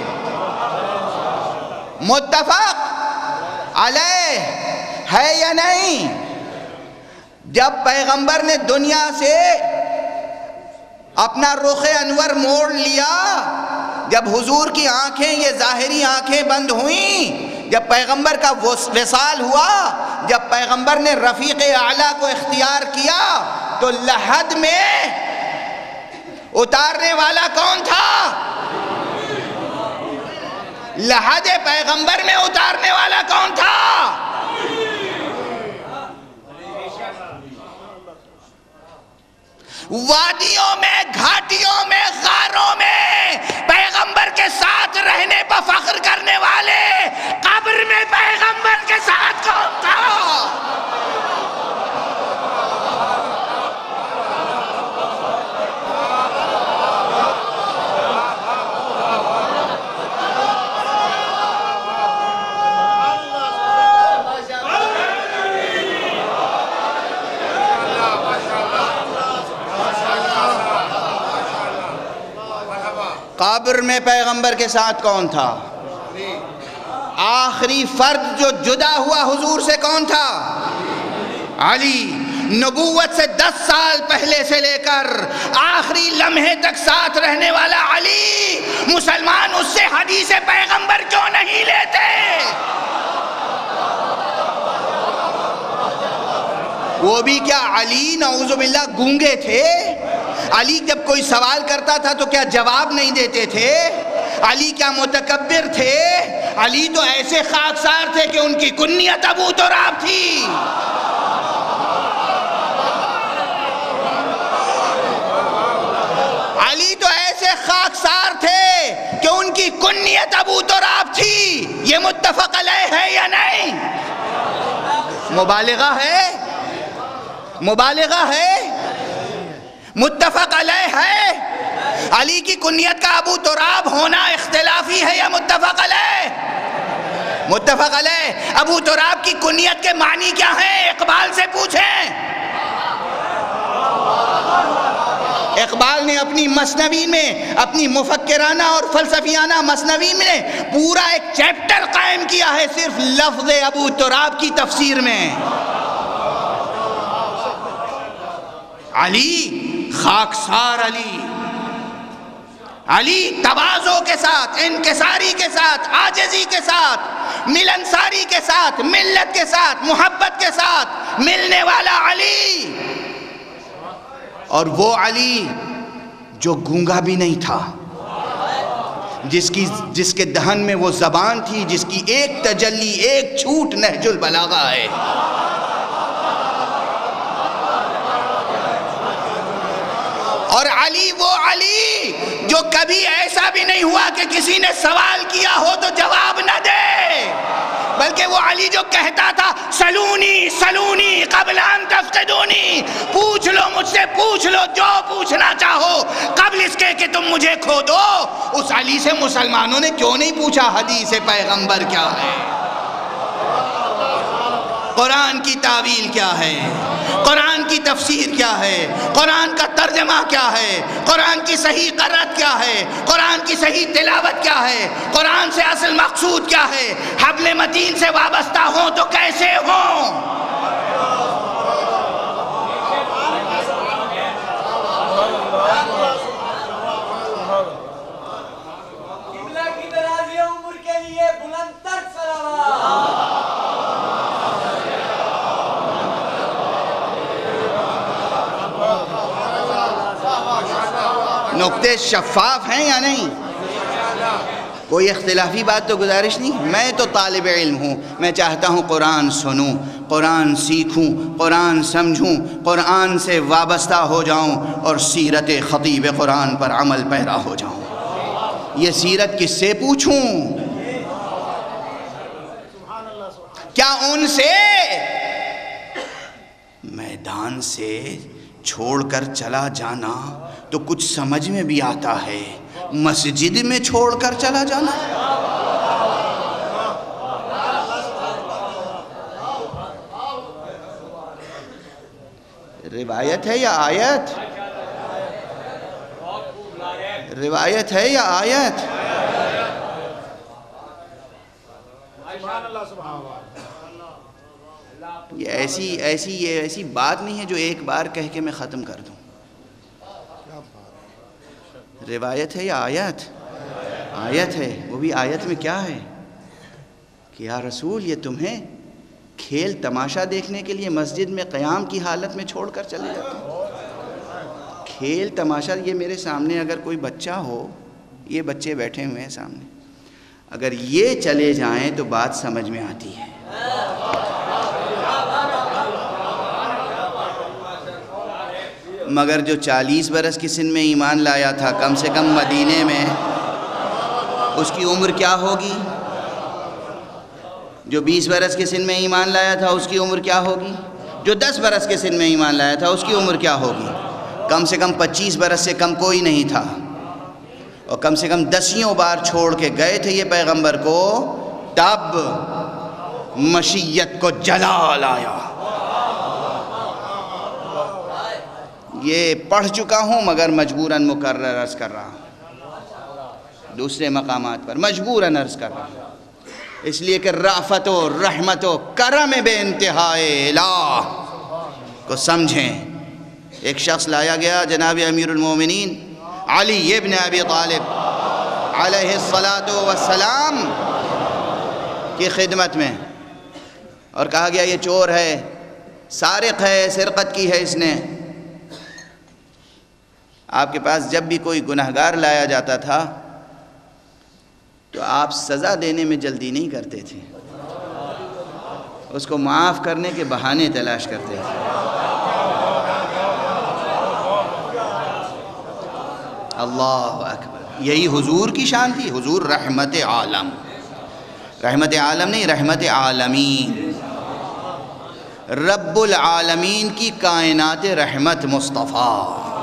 C: متفق علیہ ہے یا نہیں؟ جب پیغمبر نے دنیا سے اپنا رخ انور موڑ لیا، جب حضور کی آنکھیں، یہ ظاہری آنکھیں بند ہوئیں، جب پیغمبر کا وصال ہوا، جب پیغمبر نے رفیق اعلیٰ کو اختیار کیا، تو لحد میں اتارنے والا کون تھا؟ لحد پیغمبر میں اتارنے والا کون تھا؟ وادیوں میں، گھاٹیوں میں، غاروں میں پیغمبر کے ساتھ رہنے پر فخر کرنے والے قبر میں پیغمبر کے ساتھ کون تھا؟ قبر میں پیغمبر کے ساتھ کون تھا؟ آخری فرد جو جدا ہوا حضور سے کون تھا؟ علی۔ نبوت سے 10 سال پہلے سے لے کر آخری لمحے تک ساتھ رہنے والا علی، مسلمان اس سے حدیث پیغمبر کیوں نہیں لیتے؟ وہ بھی کیا علی نعوذ باللہ گونگے تھے؟ علی جب کوئی سوال کرتا تھا تو کیا جواب نہیں دیتے تھے؟ علی کیا متکبر تھے؟ علی تو ایسے خاکسار تھے کہ ان کی کنیت ابو تراب تھی۔ علی تو ایسے خاکسار تھے کہ ان کی کنیت ابو تراب تھی۔ یہ متفق علیہ ہے یا نہیں؟ مبالغہ ہے؟ مبالغہ ہے؟ متفق علیہ ہے؟ علی کی کنیت کا ابو تراب ہونا اختلافی ہے یا متفق علیہ؟ متفق علیہ۔ ابو تراب کی کنیت کے معنی کیا ہیں؟ اقبال سے پوچھیں۔ اقبال نے اپنی مثنوی میں، اپنی مفکرانہ اور فلسفیانہ مثنوی میں پورا ایک چیپٹر قائم کیا ہے صرف لفظ ابو تراب کی تفسیر میں۔ علی خاکسار علی، علی تواضع کے ساتھ، انکساری کے ساتھ، عاجزی کے ساتھ، ملنساری کے ساتھ، ملت کے ساتھ، محبت کے ساتھ ملنے والا علی، اور وہ علی جو گونگا بھی نہیں تھا، جس کے دہن میں وہ زبان تھی، جس کی ایک تجلی، ایک چھوٹ نہج البلاغہ ہے۔ اور علی وہ علی جو کبھی ایسا بھی نہیں ہوا کہ کسی نے سوال کیا ہو تو جواب نہ دے، بلکہ وہ علی جو کہتا تھا سلونی سلونی قبل ان تفقدونی، پوچھ لو مجھ سے، پوچھ لو جو پوچھنا چاہو قبل اس کے کہ تم مجھے کھو دو۔ اس علی سے مسلمانوں نے کیوں نہیں پوچھا حدیث پیغمبر کیا ہے، قرآن کی تعویل کیا ہے، قرآن کی تفسیر کیا ہے، قرآن کا ترجمہ کیا ہے، قرآن کی صحیح قرأت کیا ہے، قرآن کی صحیح تلاوت کیا ہے، قرآن سے اصل مقصود کیا ہے، حبل متین سے وابستہ ہوں تو کیسے ہوں؟
D: قبلہ کی دراز عمر کے لیے بلند تر صلوات۔
C: نقطے شفاف ہیں یا نہیں؟ کوئی اختلافی بات تو گزارش نہیں؟ میں تو طالب علم ہوں، میں چاہتا ہوں قرآن سنوں، قرآن سیکھوں، قرآن سمجھوں، قرآن سے وابستہ ہو جاؤں اور سیرت خطیب قرآن پر عمل پیرا ہو جاؤں۔ یہ سیرت کس سے پوچھوں؟ کیا ان سے؟ میدان سے چھوڑ کر چلا جانا تو کچھ سمجھ میں بھی آتا ہے، مسجد میں چھوڑ کر چلا جانا؟ روایت ہے یا آیت؟ روایت ہے یا آیت؟ یہ ایسی بات نہیں ہے جو ایک بار کہہ کے میں ختم کر دوں۔ روایت ہے یا آیت؟ آیت ہے۔ وہ بھی آیت میں کیا ہے کہ یا رسول یہ تمہیں کھیل تماشا دیکھنے کے لیے مسجد میں قیام کی حالت میں چھوڑ کر چلے جاتے ہیں۔ کھیل تماشا، یہ میرے سامنے اگر کوئی بچہ ہو، یہ بچے بیٹھے ہوئے ہیں سامنے، اگر یہ چلے جائیں تو بات سمجھ میں آتی ہے۔ مگر جو 40 برس کی سن میں ایمان لایا تھا کم سے کم مدینے میں، اس کی عمر کیا ہوگی؟ جو 20 برس کے سن میں ایمان لایا تھا اس کی عمر کیا ہوگی؟ جو 10 برس کے سن میں ایمان لایا تھا اس کی عمر کیا ہوگی؟ کم سے کم 25 برس سے کم کوئی نہیں تھا، اور کم سے کم 10 بار چھوڑ کے گئے تھے یہ پیغمبر کو، تب مشیت کو جلال آیا۔ یہ پڑھ چکا ہوں مگر مجبوراً مکرر عرض کر رہا ہوں، دوسرے مقامات پر مجبوراً عرض کر رہا ہوں، اس لیے کہ رأفت و رحمت و کرم بے انتہائے الہ کو سمجھیں۔ ایک شخص لایا گیا جناب امیر المومنین علی ابن ابی طالب علیہ السلام کی خدمت میں، اور کہا گیا یہ چور ہے، سارق ہے، سرقت کی ہے اس نے۔ آپ کے پاس جب بھی کوئی گنہگار لایا جاتا تھا تو آپ سزا دینے میں جلدی نہیں کرتے تھے، اس کو معاف کرنے کے بہانے تلاش کرتے تھے۔ اللہ اکبر، یہی حضور کی شان تھی۔ حضور رحمت عالم، رحمت عالم نہیں، رحمت عالمین، رب العالمین کی کائنات رحمت مصطفیٰ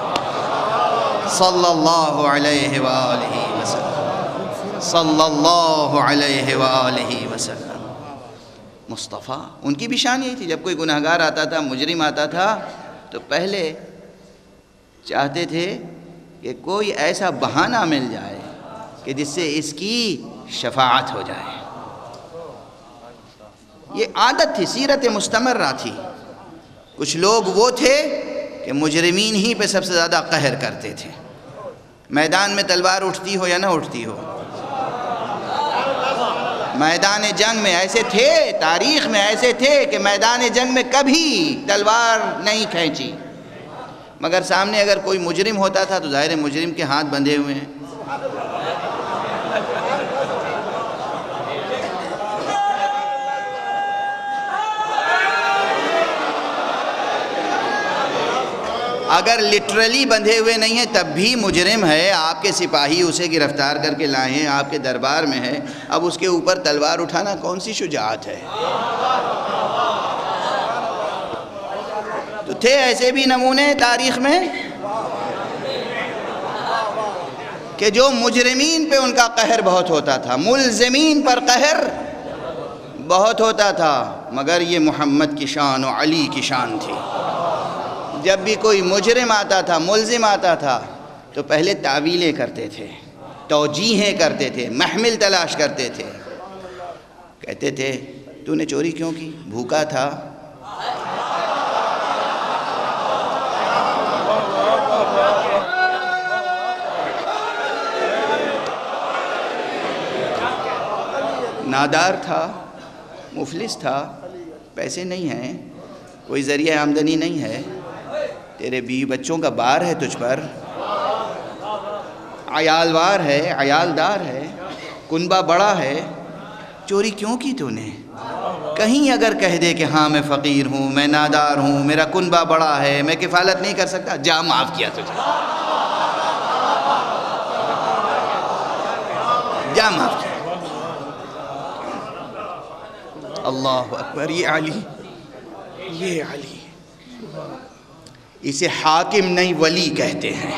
C: صلی اللہ علیہ وآلہ وسلم، صلی اللہ علیہ وآلہ وسلم، مصطفیٰ۔ ان کی بھی شان یہی تھی، جب کوئی گنہگار آتا تھا، مجرم آتا تھا، تو پہلے چاہتے تھے کہ کوئی ایسا بہانہ مل جائے کہ جس سے اس کی شفاعت ہو جائے۔ یہ عادت تھی، سیرت مستمرہ تھی۔ کچھ لوگ وہ تھے کہ مجرمین ہی پہ سب سے زیادہ قہر کرتے تھے، میدان میں تلوار اٹھتی ہو یا نہ اٹھتی ہو۔ میدان جنگ میں ایسے تھے، تاریخ میں ایسے تھے کہ میدان جنگ میں کبھی تلوار نہیں کھینچی، مگر سامنے اگر کوئی مجرم ہوتا تھا تو ظاہر مجرم کے ہاتھ بندھے ہوئے ہیں۔ اگر لٹرلی بندھے ہوئے نہیں ہیں تب بھی مجرم ہے، آپ کے سپاہی اسے گرفتار کر کے لائے ہیں، آپ کے دربار میں ہے، اب اس کے اوپر تلوار اٹھانا کون سی شجاعت ہے؟ تو تھے ایسے بھی نمونے تاریخ میں کہ جو مجرمین پہ ان کا قہر بہت ہوتا تھا، ملزمین پر قہر بہت ہوتا تھا، مگر یہ محمد کی شان و علی کی شان تھی۔ جب بھی کوئی مجرم آتا تھا، ملزم آتا تھا، تو پہلے تعویلیں کرتے تھے، توجیہیں کرتے تھے، محمل تلاش کرتے تھے۔ کہتے تھے تو نے چوری کیوں کی؟ بھوکا تھا؟ نادار تھا؟ مفلس تھا؟ پیسے نہیں ہیں؟ کوئی ذریعہ آمدنی نہیں ہے؟ تیرے بیوی بچوں کا بار ہے تجھ پر، عیالوار ہے، عیالدار ہے، کنبہ بڑا ہے، چوری کیوں کی تو نے؟ کہیں اگر کہہ دے کہ ہاں میں فقیر ہوں، میں نادار ہوں، میرا کنبہ بڑا ہے، میں کفالت نہیں کر سکتا، جا معاف کیا تجھے، جا معاف کیا۔ اللہ اکبر، یہ علی، یہ علی، اسے حاکم نہیں ولی کہتے ہیں،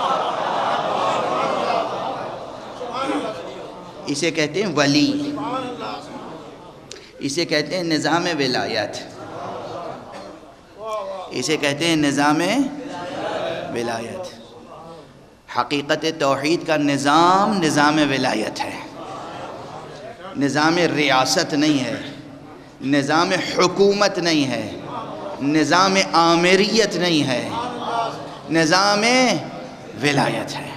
C: اسے کہتے ہیں ولی، اسے کہتے ہیں نظام ولایت، اسے کہتے ہیں نظام ولایت۔ حقیقت توحید کا نظام نظام ولایت ہے، نظام ریاست نہیں ہے، نظام حکومت نہیں ہے، نظام آمریت نہیں ہے، نظام ولایت ہے۔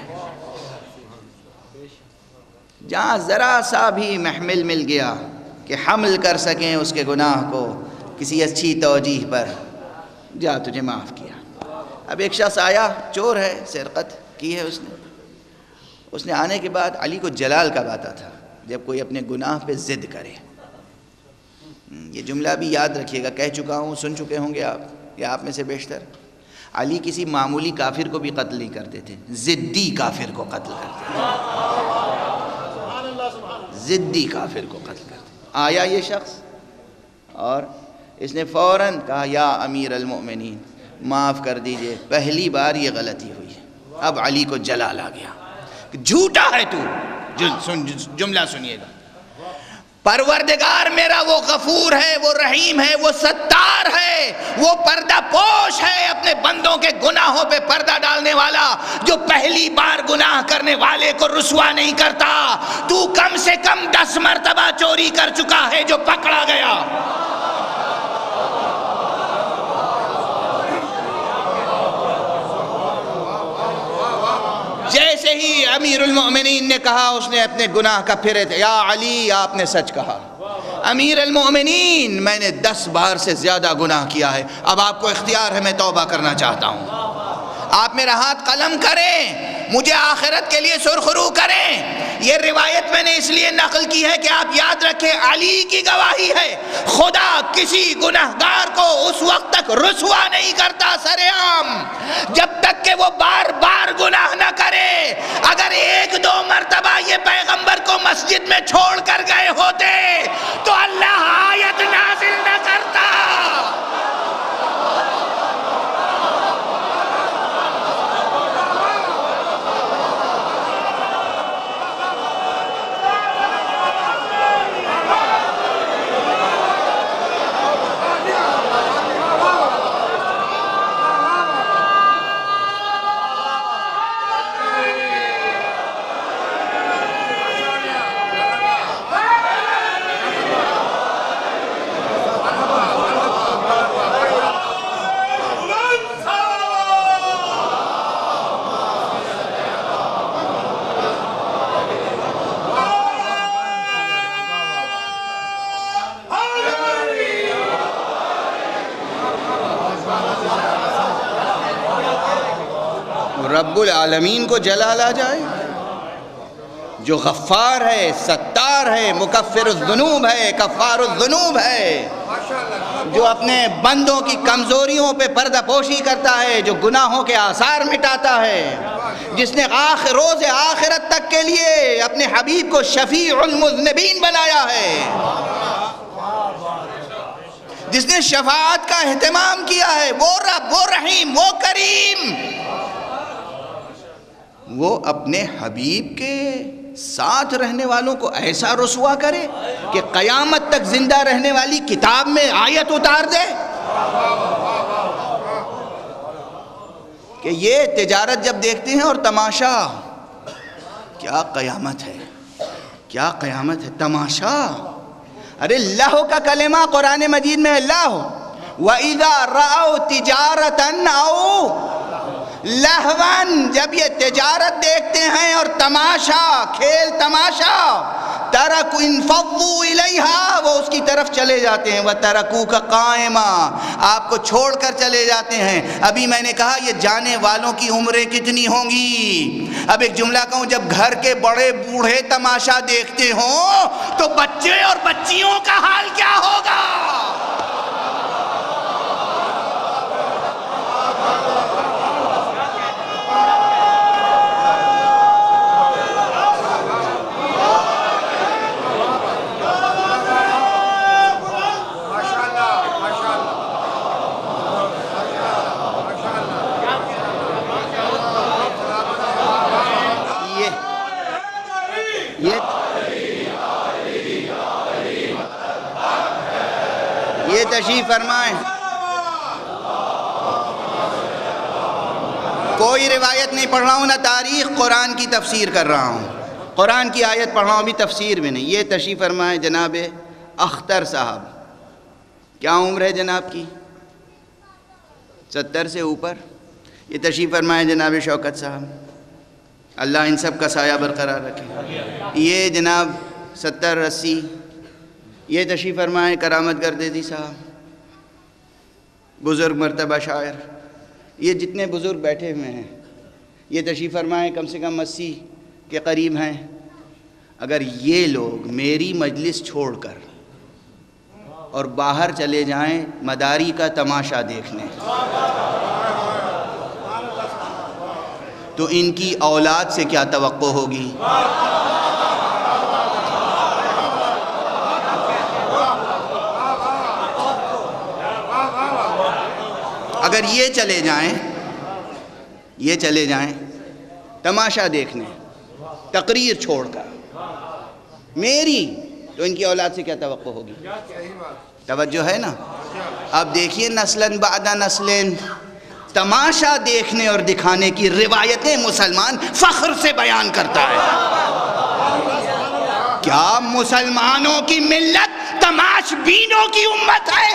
C: جہاں ذرا سا بھی محمل مل گیا کہ حمل کر سکیں اس کے گناہ کو کسی اچھی توجیہ پر، جا تجھے معاف کیا۔ اب ایک شخص آیا، چور ہے، سرقت کی ہے اس نے آنے کے بعد علی کو جلال کب آتا تھا؟ جب کوئی اپنے گناہ پہ ضد کرے. یہ جملہ بھی یاد رکھیے گا، کہہ چکا ہوں، سن چکے ہوں گے آپ یا آپ میں سے بیشتر. علی کسی معمولی کافر کو بھی قتل نہیں کرتے تھے، ضدی کافر کو قتل کرتے تھے. ضدی کافر کو قتل کرتے. آیا یہ شخص اور اس نے فوراً کہا یا امیر المؤمنین معاف کر دیجئے، پہلی بار یہ غلطی ہوئی ہے. اب علی کو جلال آ گیا، جھوٹا ہے تو. جملہ سنیے گا، پروردگار میرا وہ غفور ہے، وہ رحیم ہے، وہ ستار ہے، وہ پردہ پوش ہے، اپنے بندوں کے گناہوں پہ پردہ ڈالنے والا، جو پہلی بار گناہ کرنے والے کو رسوا نہیں کرتا. تو کم سے کم 10 مرتبہ چوری کر چکا ہے جو پکڑا گیا. جیسے ہی امیر المؤمنین نے کہا، اس نے اپنے گناہ کا پھر یا علی آپ نے سچ کہا. امیر المؤمنین میں نے 10 بار سے زیادہ گناہ کیا ہے، اب آپ کو اختیار ہے، میں توبہ کرنا چاہتا ہوں. آپ میرا ہاتھ قلم کریں، مجھے آخرت کے لیے سرخرو کریں. یہ روایت میں نے اس لیے نقل کی ہے کہ آپ یاد رکھیں علی کی گواہی ہے، خدا کسی گناہگار کو اس وقت تک رسوا نہیں کرتا سر عام جب تک کہ وہ بار بار گناہ نہ کرے. اگر 1-2 مرتبہ یہ پیغمبر کو مسجد میں چھوڑ کر گئے ہوتے تو اللہ آیت نازل نہ کرتا. رب العالمین کو جلال آ جائے، جو غفار ہے، ستار ہے، مکفر الذنوب ہے، کفار الذنوب ہے، جو اپنے بندوں کی کمزوریوں پہ پردہ پوشی کرتا ہے، جو گناہوں کے آثار مٹاتا ہے، جس نے روز آخرت تک کے لیے اپنے حبیب کو شفیع المذنبین بنایا ہے، جس نے شفاعت کا اہتمام کیا ہے. وہ رب، وہ رحیم، وہ کریم، وہ اپنے حبیب کے ساتھ رہنے والوں کو ایسا رسوا کرے کہ قیامت تک زندہ رہنے والی کتاب میں آیت اتار دے کہ یہ تجارت جب دیکھتے ہیں اور تماشا، کیا قیامت ہے، کیا قیامت ہے، تماشا. ارے اللہ کا کلمہ قرآن مجید میں اللہ وَإِذَا رَأَوْا تِجَارَةً أَوْ لہون، جب یہ تجارت دیکھتے ہیں اور تماشا، کھیل تماشا، ترکوا انفضوا الیہا، وہ اس کی طرف چلے جاتے ہیں. وَتَرَكُوكَ قَائِمًا، آپ کو چھوڑ کر چلے جاتے ہیں. ابھی میں نے کہا یہ جانے والوں کی عمریں کتنی ہوں گی. اب ایک جملہ کہوں، جب گھر کے بڑے بوڑھے تماشا دیکھتے ہوں تو بچے اور بچیوں کا حال کیا ہوگا؟ یہ تشریف فرمائیں. کوئی روایت نہیں پڑھ رہا ہوں، نہ تاریخ، قرآن کی تفسیر کر رہا ہوں. قرآن کی آیت پڑھ رہا ہوں، ابھی تفسیر بھی نہیں. یہ تشریف فرمائیں جناب اختر صاحب. کیا عمر ہے جناب کی؟ 70 سے اوپر. یہ تشریف فرمائیں جناب شوکت صاحب. اللہ ان سب کا سایہ برقرار رکھے. یہ جناب 70-80. یہ تشریف فرمائیں کرامت گردیزی صاحب، بزرگ مرتبہ شاعر. یہ جتنے بزرگ بیٹھے ہوئے ہیں یہ تشریف فرمائیں کم سے کم 80 کے قریب ہیں. اگر یہ لوگ میری مجلس چھوڑ کر اور باہر چلے جائیں مداری کا تماشا دیکھنے، تو ان کی اولاد سے کیا توقع ہوگی؟ اگر یہ چلے جائیں تماشا دیکھنے، تقریر چھوڑ کر میری، تو ان کی اولاد سے کیا توقع ہوگی؟ توجہ ہے نا؟ اب دیکھیے نسلاً بعد نسلیں تماشا دیکھنے اور دکھانے کی روایتیں مسلمان فخر سے بیان کرتا ہے۔ کیا مسلمانوں کی ملت تماش بینوں کی امت ہے؟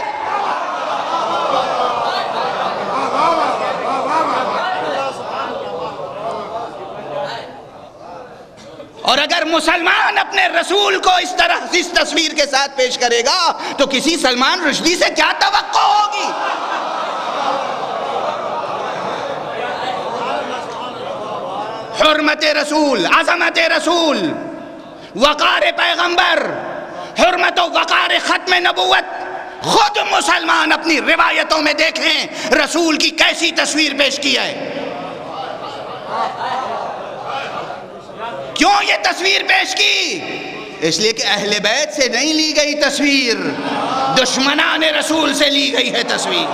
C: اور اگر مسلمان اپنے رسول کو اس طرح اس تصویر کے ساتھ پیش کرے گا تو کسی سلمان رشدی سے کیا توقع ہوگی؟ حرمت رسول، عظمت رسول، وقار پیغمبر، حرمت و وقار ختم نبوت، خود مسلمان اپنی روایتوں میں دیکھیں رسول کی کیسی تصویر پیش کی ہے۔ کیوں یہ تصویر پیش کی؟ اس لیے کہ اہل بیت سے نہیں لی گئی تصویر، دشمنان رسول سے لی گئی ہے تصویر۔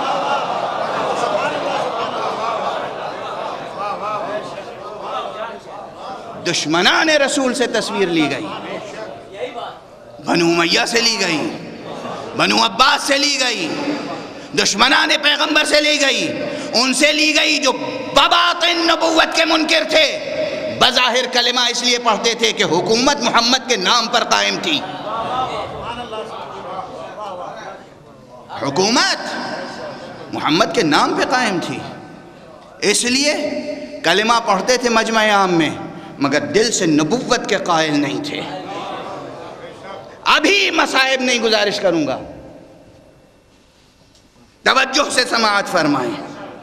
C: دشمنان رسول سے تصویر لی گئی، بنو امیہ سے لی گئی، بنو عباس سے لی گئی، دشمنان پیغمبر سے لی گئی، ان سے لی گئی جو بباطن نبوت کے منکر تھے، بظاہر کلمہ اس لیے پڑھتے تھے کہ حکومت محمد کے نام پر قائم تھی، حکومت محمد کے نام پہ قائم تھی، اس لیے کلمہ پڑھتے تھے مجمع عام میں، مگر دل سے نبوت کے قائل نہیں تھے۔ ابھی مصائب نہیں گزارش کروں گا، توجہ سے سماعت فرمائیں،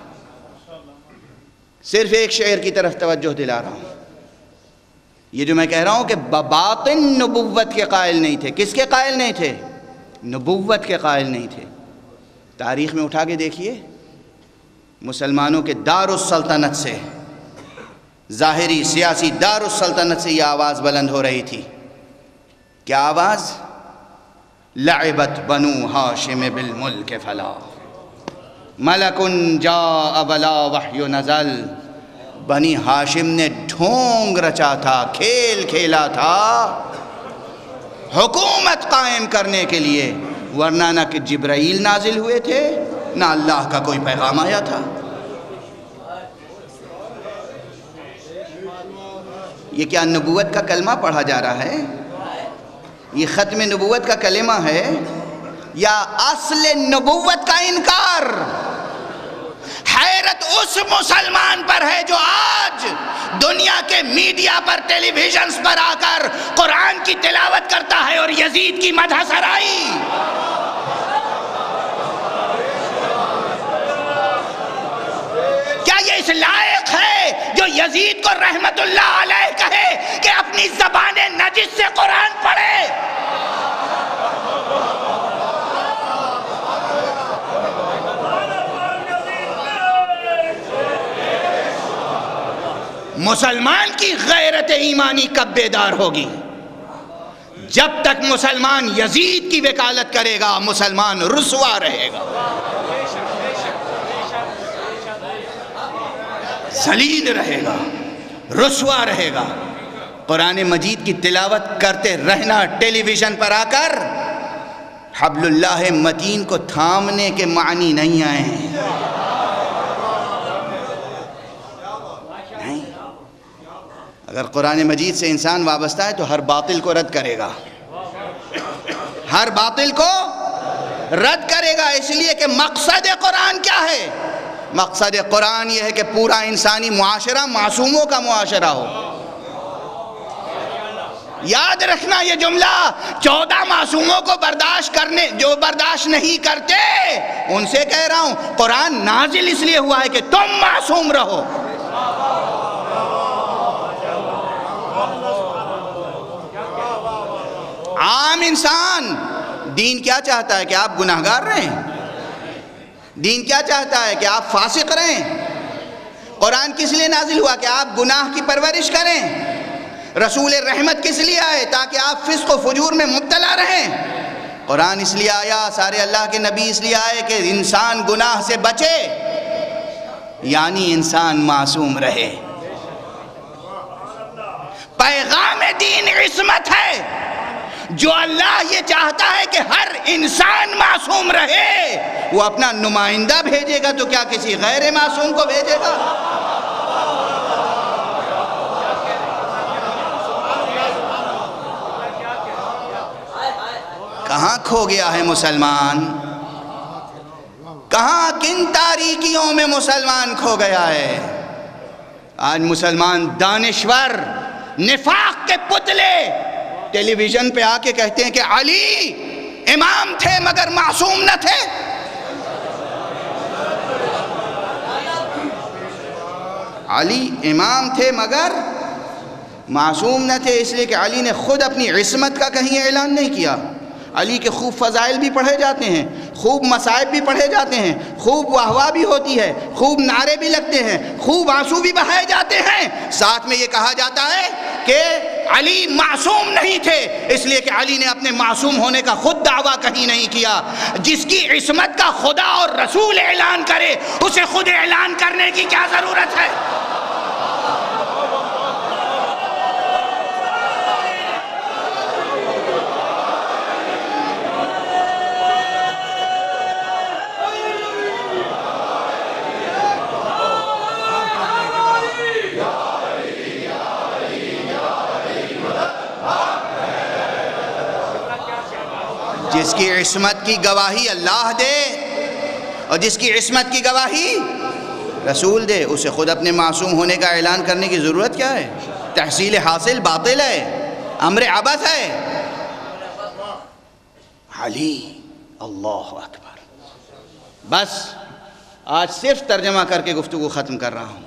C: صرف ایک شعر کی طرف توجہ دلا رہا ہوں۔ یہ جو میں کہہ رہا ہوں کہ بباطن نبوت کے قائل نہیں تھے، کس کے قائل نہیں تھے؟ نبوت کے قائل نہیں تھے۔ تاریخ میں اٹھا کے دیکھیے، مسلمانوں کے دار السلطنت سے، ظاہری سیاسی دار السلطنت سے یہ آواز بلند ہو رہی تھی، کیا آواز؟ لعبت بنو ہاشم بالملک فلا، ملک جاء ولا وحی نزل۔ بنی ہاشم نے ڈھونگ رچا تھا، کھیل کھیلا تھا حکومت قائم کرنے کے لیے، ورنہ نہ کہ جبرائیل نازل ہوئے تھے نہ اللہ کا کوئی پیغام آیا تھا۔ یہ کیا نبوت کا کلمہ پڑھا جا رہا ہے؟ یہ ختم نبوت کا کلمہ ہے یا اصل نبوت کا انکار؟ حیرت اس مسلمان پر ہے جو آج دنیا کے میڈیا پر، ٹیلی ویژنز پر آ کر قرآن کی تلاوت کرتا ہے اور یزید کی مدح سرائی۔ کیا یہ اس لائق ہے جو یزید کو رحمت اللہ علیہ کہے کہ اپنی زبان نجس سے قرآن پڑھے؟ مسلمان کی غیرت ایمانی کب بیدار ہوگی؟ جب تک مسلمان یزید کی وکالت کرے گا مسلمان رسوا رہے گا، ذلیل رہے گا، رسوا رہے گا۔ قرآن مجید کی تلاوت کرتے رہنا ٹیلی ویژن پر آ کر حبل اللہ متین کو تھامنے کے معنی نہیں آئے ہیں۔ اگر قرآن مجید سے انسان وابستہ ہے تو ہر باطل کو رد کرے گا، ہر باطل کو رد کرے گا، اس لیے کہ مقصد قرآن کیا ہے؟ مقصد قرآن یہ ہے کہ پورا انسانی معاشرہ معصوموں کا معاشرہ ہو۔ یاد رکھنا یہ جملہ، 14 معصوموں کو جو برداشت نہیں کرتے ان سے کہہ رہا ہوں، قرآن نازل اس لیے ہوا ہے کہ تم معصوم رہو۔ انسان، دین کیا چاہتا ہے کہ آپ گناہگار رہیں؟ دین کیا چاہتا ہے کہ آپ فاسق رہیں؟ قرآن کس لیے نازل ہوا؟ کہ آپ گناہ کی پرورش کریں۔ رسول رحمت کس لیے آئے؟ تاکہ آپ فسق و فجور میں مبتلا رہیں۔ قرآن اس لیے آیا، سارے اللہ کے نبی اس لیے آئے کہ انسان گناہ سے بچے، یعنی انسان معصوم رہے۔ پیغام دین عصمت ہے، جو اللہ یہ چاہتا ہے کہ ہر انسان معصوم رہے، وہ اپنا نمائندہ بھیجے گا تو کیا کسی غیر معصوم کو بھیجے گا؟ کہاں کھو گیا ہے مسلمان؟ کہاں کن تاریکیوں میں مسلمان کھو گیا ہے؟ آج مسلمان دانشور، نفاق کے پتلے ٹیلی ویژن پہ آ کے کہتے ہیں کہ علی امام تھے مگر معصوم نہ تھے۔ علی امام تھے مگر معصوم نہ تھے، اس لیے کہ علی نے خود اپنی عصمت کا کہیں اعلان نہیں کیا۔ علی کے خوب فضائل بھی پڑھے جاتے ہیں، خوب مصائب بھی پڑھے جاتے ہیں، خوب واہ واہ بھی ہوتی ہے، خوب نعرے بھی لگتے ہیں، خوب آنسو بھی بہائے جاتے ہیں۔ ساتھ میں یہ کہا جاتا ہے کہ علی معصوم نہیں تھے، اس لیے کہ علی نے اپنے معصوم ہونے کا خود دعویٰ کہیں نہیں کیا۔ جس کی عصمت کا خدا اور رسول اعلان کرے، اسے خود اعلان کرنے کی کیا ضرورت ہے؟ جس کی عصمت کی گواہی اللہ دے اور جس کی عصمت کی گواہی رسول دے، اسے خود اپنے معصوم ہونے کا اعلان کرنے کی ضرورت کیا ہے؟ تحصیل حاصل باطل ہے، امر عبث ہے۔ علی اللہ اکبر۔ بس آج صرف ترجمہ کر کے گفتگو ختم کر رہا ہوں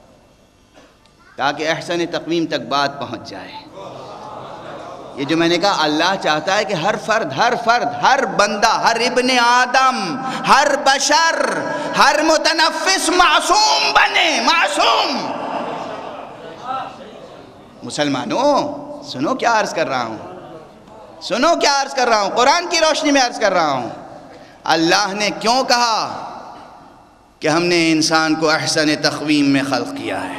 C: تاکہ احسن تقویم تک بات پہنچ جائے۔ یہ جو میں نے کہا، اللہ چاہتا ہے کہ ہر فرد، ہر بندہ، ہر ابن آدم، ہر بشر، ہر متنفس معصوم بنے، معصوم۔ مسلمانوں سنو کیا عرض کر رہا ہوں، سنو کیا عرض کر رہا ہوں، قرآن کی روشنی میں عرض کر رہا ہوں۔ اللہ نے کیوں کہا کہ ہم نے انسان کو احسن تقویم میں خلق کیا ہے؟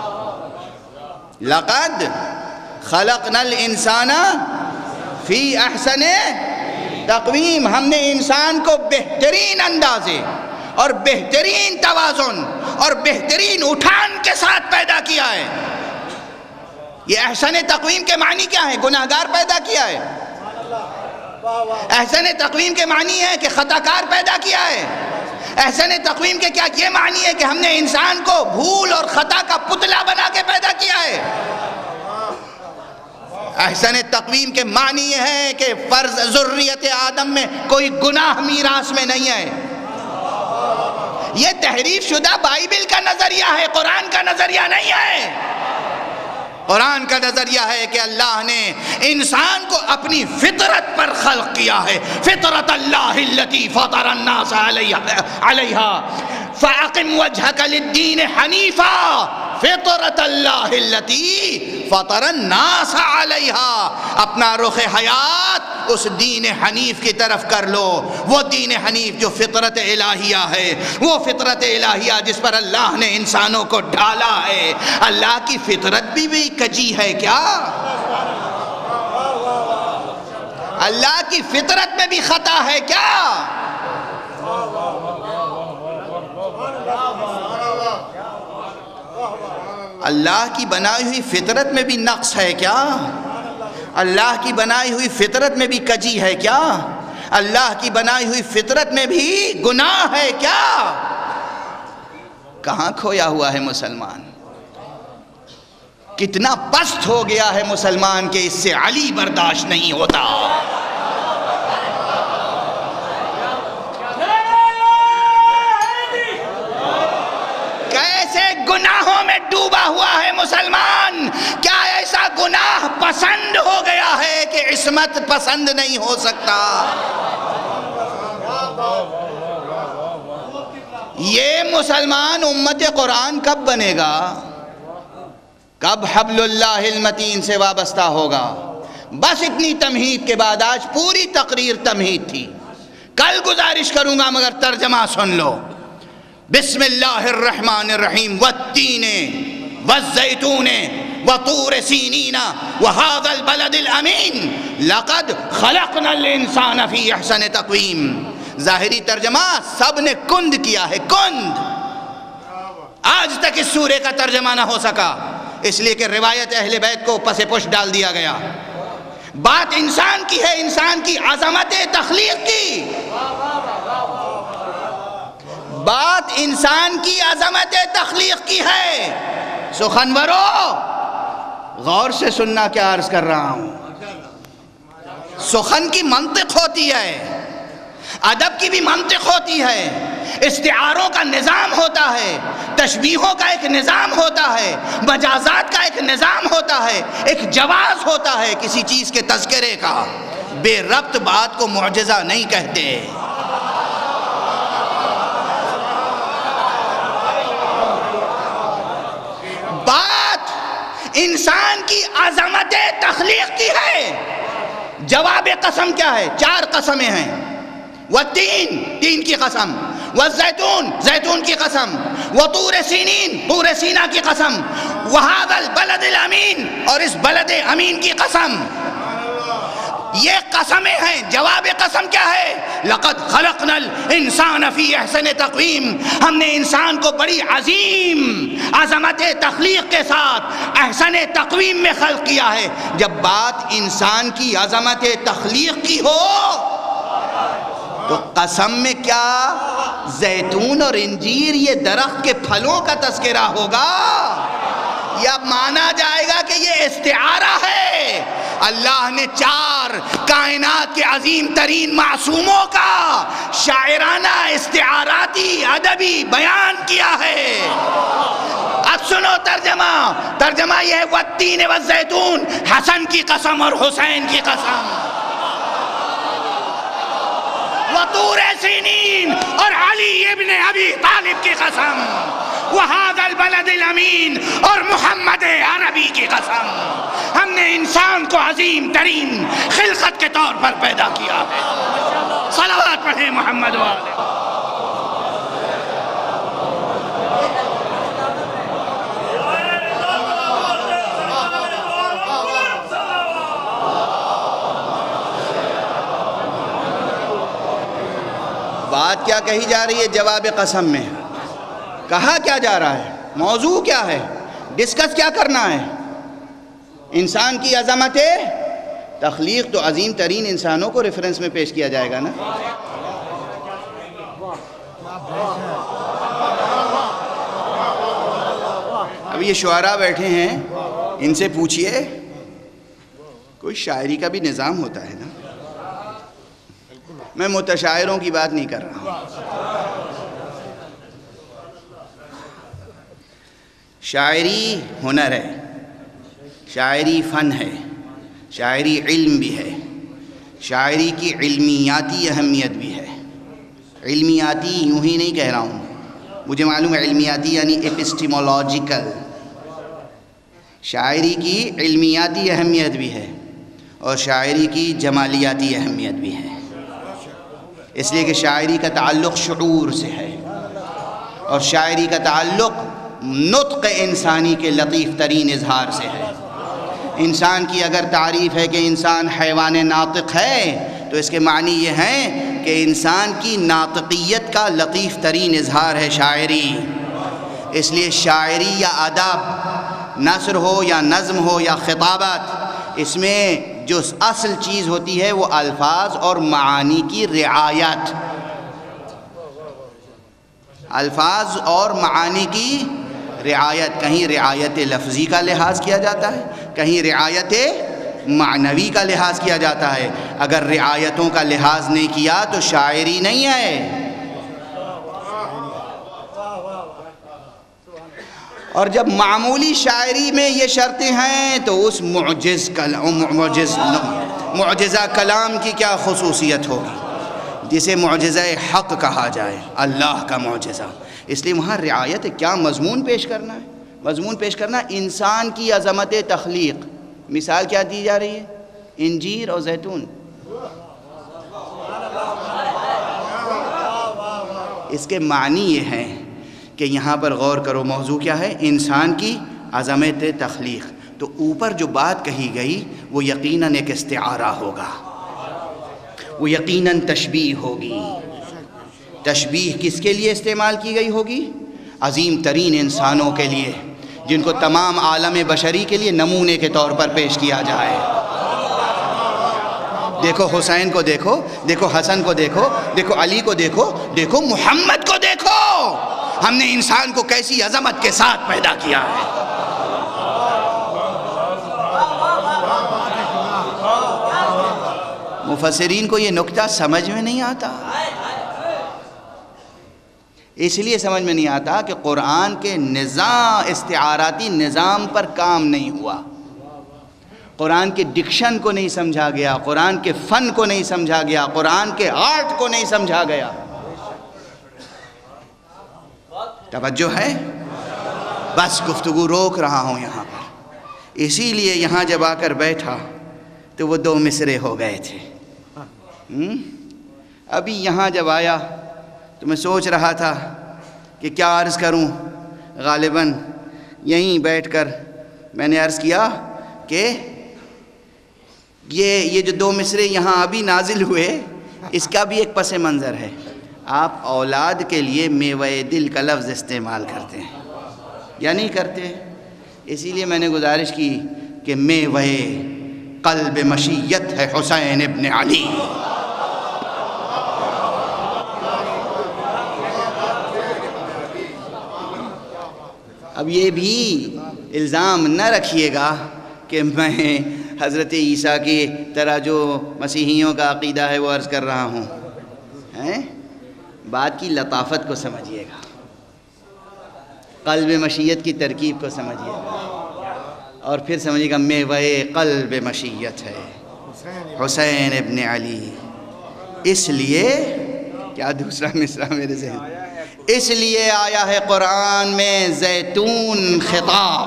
C: لقد خلقنا الانسان فی احسن تقویم، ہم نے انسان کو بہترین اندازے اور بہترین توازن اور بہترین اٹھان کے ساتھ پیدا کیا ہے۔ یہ احسن تقویم کے معنی کیا ہے؟ گناہگار پیدا کیا ہے۔ احسن تقویم کے معنی ہے کہ خطاکار پیدا کیا ہے۔ احسن تقویم کے کیا یہ معنی ہے کہ ہم نے انسان کو بھول اور خطا کا پتلا بنا کے پیدا کیا ہے؟ احسن تقویم کے معنی یہ ہے کہ فرض ذریت آدم میں کوئی گناہ میراث میں نہیں ہے۔ یہ تحریف شدہ بائبل کا نظریہ ہے، قرآن کا نظریہ نہیں ہے۔ قرآن کا نظریہ ہے کہ اللہ نے انسان کو اپنی فطرت پر خلق کیا ہے، فطرت اللہ التی فطر الناس علیہا فاقم وجہک للدین حنیفا فطرت اللہ التی فطر الناس علیہا۔ اپنا رخ حیات اس دین حنیف کی طرف کر لو، وہ دین حنیف جو فطرت الہیہ ہے، وہ فطرت الہیہ جس پر اللہ نے انسانوں کو ڈھالا ہے۔ اللہ کی فطرت بھی کجی ہے کیا؟ اللہ کی فطرت میں بھی خطا ہے کیا؟ اللہ کی بنائی ہوئی فطرت میں بھی نقص ہے کیا؟ اللہ کی بنائی ہوئی فطرت میں بھی کجی ہے کیا؟ اللہ کی بنائی ہوئی فطرت میں بھی گناہ ہے کیا؟ کہاں کھویا ہوا ہے مسلمان؟ کتنا پست ہو گیا ہے مسلمان کہ اس سے علی برداشت نہیں ہوتا۔ کیسے گناہوں میں ڈوبا ہوا ہے مسلمان؟ کیا ایسا گناہ پسند ہو گیا ہے کہ عصمت پسند نہیں ہو سکتا۔ یہ مسلمان امت قرآن کب بنے گا؟ کب حبل اللہ المتین سے وابستہ ہوگا؟ بس اتنی تمہید کے بعد آج پوری تقریر تمہید تھی، کل گزارش کروں گا مگر ترجمہ سن لو۔ بسم اللہ الرحمن الرحیم، والتین والزیتون وطور سینین وہذا البلد الامین لقد خلقنا الانسان فی احسن تقویم۔ ظاہری ترجمہ سب نے کند کیا ہے، کند۔ آج تک اس سورے کا ترجمہ نہ ہو سکا، اس لیے کہ روایت اہل بیت کو پس پش ڈال دیا گیا۔ بات انسان کی ہے، انسان کی عظمت تخلیق کی، بات انسان کی عظمت تخلیق کی ہے۔ سخنورو غور سے سننا کیا عرض کر رہا ہوں۔ سخن کی منطق ہوتی ہے، ادب کی بھی منطق ہوتی ہے، استعاروں کا نظام ہوتا ہے، تشبیہوں کا ایک نظام ہوتا ہے، مجازات کا ایک نظام ہوتا ہے، ایک جواز ہوتا ہے کسی چیز کے تذکرے کا۔ بے ربط بات کو معجزہ نہیں کہتے۔ بات انسان کی عظمت تخلیق کی ہے۔ جواب قسم کیا ہے؟ 4 قسمیں ہیں۔ والتین، تین کی قسم، والزیتون، زیتون کی قسم، وطور سینین، طور سینا کی قسم، وہذا البلد الامین، اور اس بلد امین کی قسم۔ یہ قسمیں ہیں۔ جواب قسم کیا ہے؟ لقد خلقنا الانسان فی احسن تقویم، ہم نے انسان کو بڑی عظیم عظمت تخلیق کے ساتھ احسن تقویم میں خلق کیا ہے۔ جب بات انسان کی عظمت تخلیق کی ہو تو قسم میں کیا زیتون اور انجیر یہ درخت کے پھلوں کا تذکرہ ہوگا، یا مانا جائے گا کہ یہ استعارہ ہے؟ اللہ نے 4 کائنات کے عظیم ترین معصوموں کا شاعرانہ استعاراتی ادبی بیان کیا ہے۔ اب سنو ترجمہ یہ ہے، والتین والزیتون، حسن کی قسم اور حسین کی قسم، وطور سینین اور علی ابن ابی طالب کی قسم، وہذا البلد الامین اور محمد عربی کی قسم۔ ہم نے انسان کو عظیم ترین خلقت کے طور پر پیدا کیا ہے۔ صلوات پڑھیں محمد والے۔ بات کیا کہی جا رہی ہے جواب قسم میں؟ کہا کیا جا رہا ہے؟ موضوع کیا ہے؟ ڈسکس کیا کرنا ہے؟ انسان کی عظمت تخلیق تو عظیم ترین انسانوں کو ریفرنس میں پیش کیا جائے گا نا۔ اب یہ شعراء بیٹھے ہیں، ان سے پوچھئے، کوئی شاعری کا بھی نظام ہوتا ہے نا۔ میں متشاعروں کی بات نہیں کر رہا ہوں۔ شاعری ہنر ہے، شاعری فن ہے، شاعری علم بھی ہے، شاعری کی علمیاتی اہمیت بھی ہے۔ علمیاتی یوں ہی نہیں کہہ رہا ہوں، مجھے معلوم ہے علمیاتی یعنی ایپسٹیمولوجیکل۔ شاعری کی علمیاتی اہمیت بھی ہے اور شاعری کی جمالیاتی اہمیت بھی ہے، اس لیے کہ شاعری کا تعلق شعور سے ہے، اور شاعری کا تعلق نطق انسانی کے لطیف ترین اظہار سے ہے۔ انسان کی اگر تعریف ہے کہ انسان حیوان ناطق ہے تو اس کے معنی یہ ہیں کہ انسان کی ناطقیت کا لطیف ترین اظہار ہے شاعری۔ اس لیے شاعری یا ادب، نثر ہو یا نظم ہو یا خطابت، اس میں جو اصل چیز ہوتی ہے وہ الفاظ اور معانی کی رعایت، الفاظ اور معانی کی رعایت۔ کہیں رعایت لفظی کا لحاظ کیا جاتا ہے، کہیں رعایت معنوی کا لحاظ کیا جاتا ہے۔ اگر رعایتوں کا لحاظ نہیں کیا تو شاعری نہیں ہے۔ اور جب معمولی شاعری میں یہ شرطیں ہیں تو اس معجز معجزہ کلام کی کیا خصوصیت ہوگی، جسے معجزہ حق کہا جائے، اللہ کا معجزہ۔ اس لیے وہاں رعایت کیا مضمون پیش کرنا ہے، مضمون پیش کرنا انسان کی عظمت تخلیق۔ مثال کیا دی جا رہی ہے؟ انجیر اور زیتون۔ اس کے معنی یہ ہیں کہ یہاں پر غور کرو، موضوع کیا ہے؟ انسان کی عظمت تخلیق۔ تو اوپر جو بات کہی گئی وہ یقیناً ایک استعارہ ہوگا، وہ یقیناً تشبیہ ہوگی۔ تشبیہ کس کے لیے استعمال کی گئی ہوگی؟ عظیم ترین انسانوں کے لیے، جن کو تمام عالم بشری کے لیے نمونے کے طور پر پیش کیا جائے۔ دیکھو حسین کو دیکھو، دیکھو حسن کو دیکھو، دیکھو علی کو دیکھو، دیکھو محمد کو دیکھو، ہم نے انسان کو کیسی عظمت کے ساتھ پیدا کیا ہے۔ مفسرین کو یہ نکتہ سمجھ میں نہیں آتا، اس لیے سمجھ میں نہیں آتا کہ قرآن کے نظام، استعاراتی نظام پر کام نہیں ہوا، قرآن کے ڈکشن کو نہیں سمجھا گیا، قرآن کے فن کو نہیں سمجھا گیا، قرآن کے آرٹ کو نہیں سمجھا گیا۔ توجہ ہے؟ بس گفتگو روک رہا ہوں یہاں پر، اسی لیے یہاں جب آ کر بیٹھا تو وہ 2 مصرے ہو گئے تھے۔ ابھی یہاں جب آیا تو میں سوچ رہا تھا کہ کیا عرض کروں، غالباً یہیں بیٹھ کر میں نے عرض کیا کہ یہ جو 2 مصرے یہاں ابھی نازل ہوئے، اس کا بھی ایک پس منظر ہے۔ آپ اولاد کے لیے میوہ دل کا لفظ استعمال کرتے ہیں یا نہیں کرتے؟ اسی لیے میں نے گزارش کی کہ میوہ قلب مشیت ہے حسین ابن علی۔ اب یہ بھی الزام نہ رکھیے گا کہ میں حضرت عیسیٰ کی طرح جو مسیحیوں کا عقیدہ ہے وہ عرض کر رہا ہوں۔ بات کی لطافت کو سمجھیے گا، قلب مشیت کی ترکیب کو سمجھیے گا، اور پھر سمجھیے گا میوہ قلب مشیت ہے حسین ابن علی۔ اس لیے کیا دوسرا مصرع میرے ذہن، اس لیے آیا ہے قرآن میں زیتون خطاب،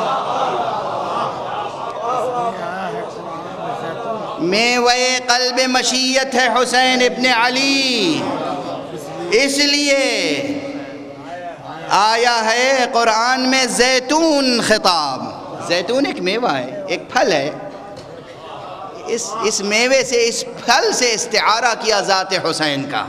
C: میوہ قلب مشیت ہے حسین ابن علی، اس لیے آیا ہے قرآن میں زیتون خطاب۔ زیتون ایک میوہ ہے، ایک پھل ہے، اس میوے سے، اس پھل سے استعارہ کیا ذات حسین کا۔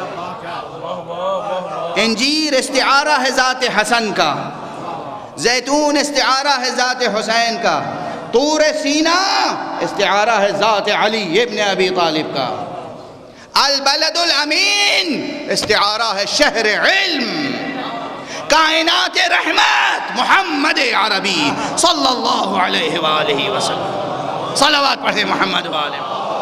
C: انجیر استعارہ ہے ذات حسن کا، زیتون استعارہ ہے ذات حسین کا، طور سینا استعارہ ہے ذات علی ابن ابی طالب کا، البلد الامین استعارہ ہے شہر علم، کائنات رحمت محمد عربی صلی اللہ علیہ وآلہ وسلم۔ صلوات پڑھتے محمد وآلہ۔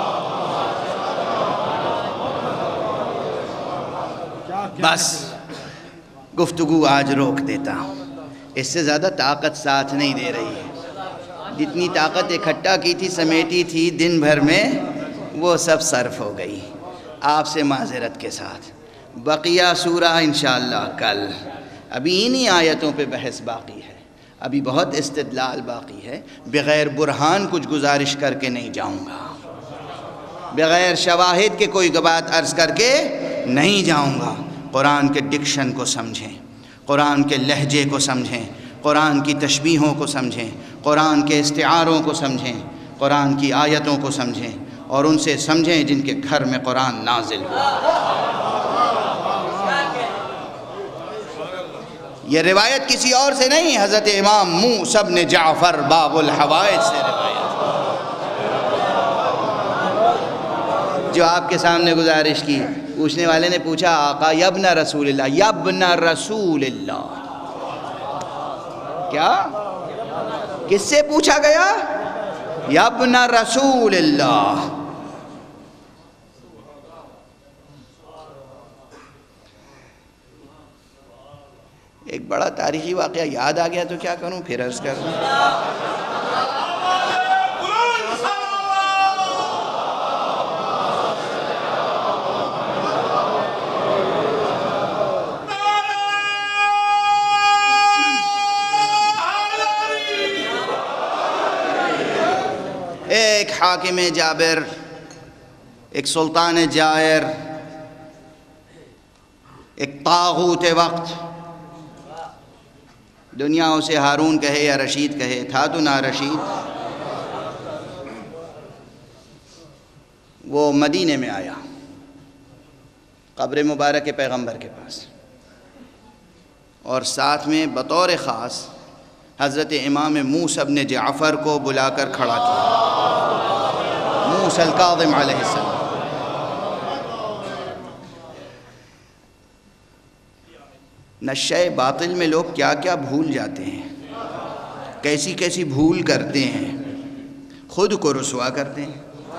C: بس گفتگو آج روک دیتا ہوں، اس سے زیادہ طاقت ساتھ نہیں دے رہی ہے۔ جتنی طاقت اکٹھا کی تھی، سمیٹی تھی دن بھر میں، وہ سب صرف ہو گئی۔ آپ سے معذرت کے ساتھ بقیہ سورہ انشاءاللہ کل، ابھی انہی آیتوں پہ بحث باقی ہے، ابھی بہت استدلال باقی ہے۔ بغیر برہان کچھ گزارش کر کے نہیں جاؤں گا، بغیر شواہد کے کوئی بات عرض کر کے نہیں جاؤں گا۔ قرآن کے ڈکشن کو سمجھیں، قرآن کے لہجے کو سمجھیں، قرآن کی تشبیہوں کو سمجھیں، قرآن کے استعاروں کو سمجھیں، قرآن کی آیتوں کو سمجھیں، اور ان سے سمجھیں جن کے گھر میں قرآن نازل ہوا۔ یہ روایت کسی اور سے نہیں، حضرت امام موسیٰ بن جعفر باب الحوائج سے روایت، جو آپ کے سامنے گزارش کی۔ پوچھنے والے نے پوچھا آقا یبن رسول اللہ، یبن رسول اللہ، کیا کس سے پوچھا گیا؟ یبن رسول اللہ۔ ایک بڑا تاریخی واقعہ یاد آ گیا تو کیا کروں، پھر عرض کر دوں۔ حاکم جابر، ایک سلطان جائر، ایک طاغوت وقت، دنیا اسے ہارون کہے یا رشید کہے، تھا تو نہ رشید، وہ مدینے میں آیا قبر مبارک پیغمبر کے پاس، اور ساتھ میں بطور خاص حضرت امام موسیٰ ابن جعفر کو بلا کر کھڑا کیا، موسیٰ الکاظم علیہ السلام۔ نشہ باطل میں لوگ کیا کیا بھول جاتے ہیں، کیسی کیسی بھول کرتے ہیں، خود کو رسوا کرتے ہیں۔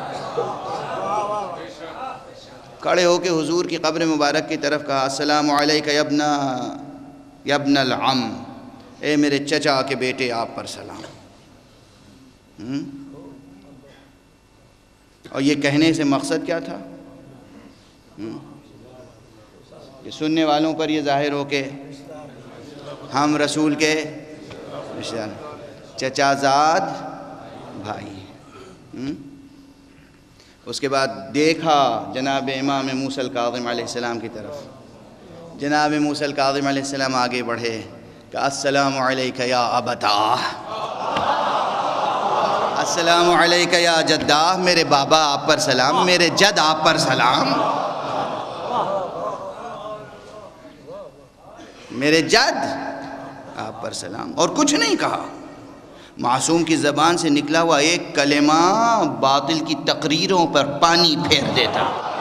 C: کھڑے ہو کے حضور کی قبر مبارک کی طرف کہا، السلام علیکہ یا ابن العم، اے میرے چچا کے بیٹے آپ پر سلام۔ اور یہ کہنے سے مقصد کیا تھا؟ کہ سننے والوں پر یہ ظاہر ہو کہ ہم رسول کے چچا زاد بھائی۔ اس کے بعد دیکھا جناب امام موسیٰ الکاظم علیہ السلام کی طرف، جناب موسیٰ الکاظم علیہ السلام آگے بڑھے کہ السلام علیکہ یا ابتاہ، السلام علیکہ یا جدہ، میرے بابا آپ پر سلام، میرے جد آپ پر سلام، میرے جد آپ پر سلام، اور کچھ نہیں کہا۔ معصوم کی زبان سے نکلا ہوا ایک کلمہ باطل کی تقریروں پر پانی پھیر دیتا،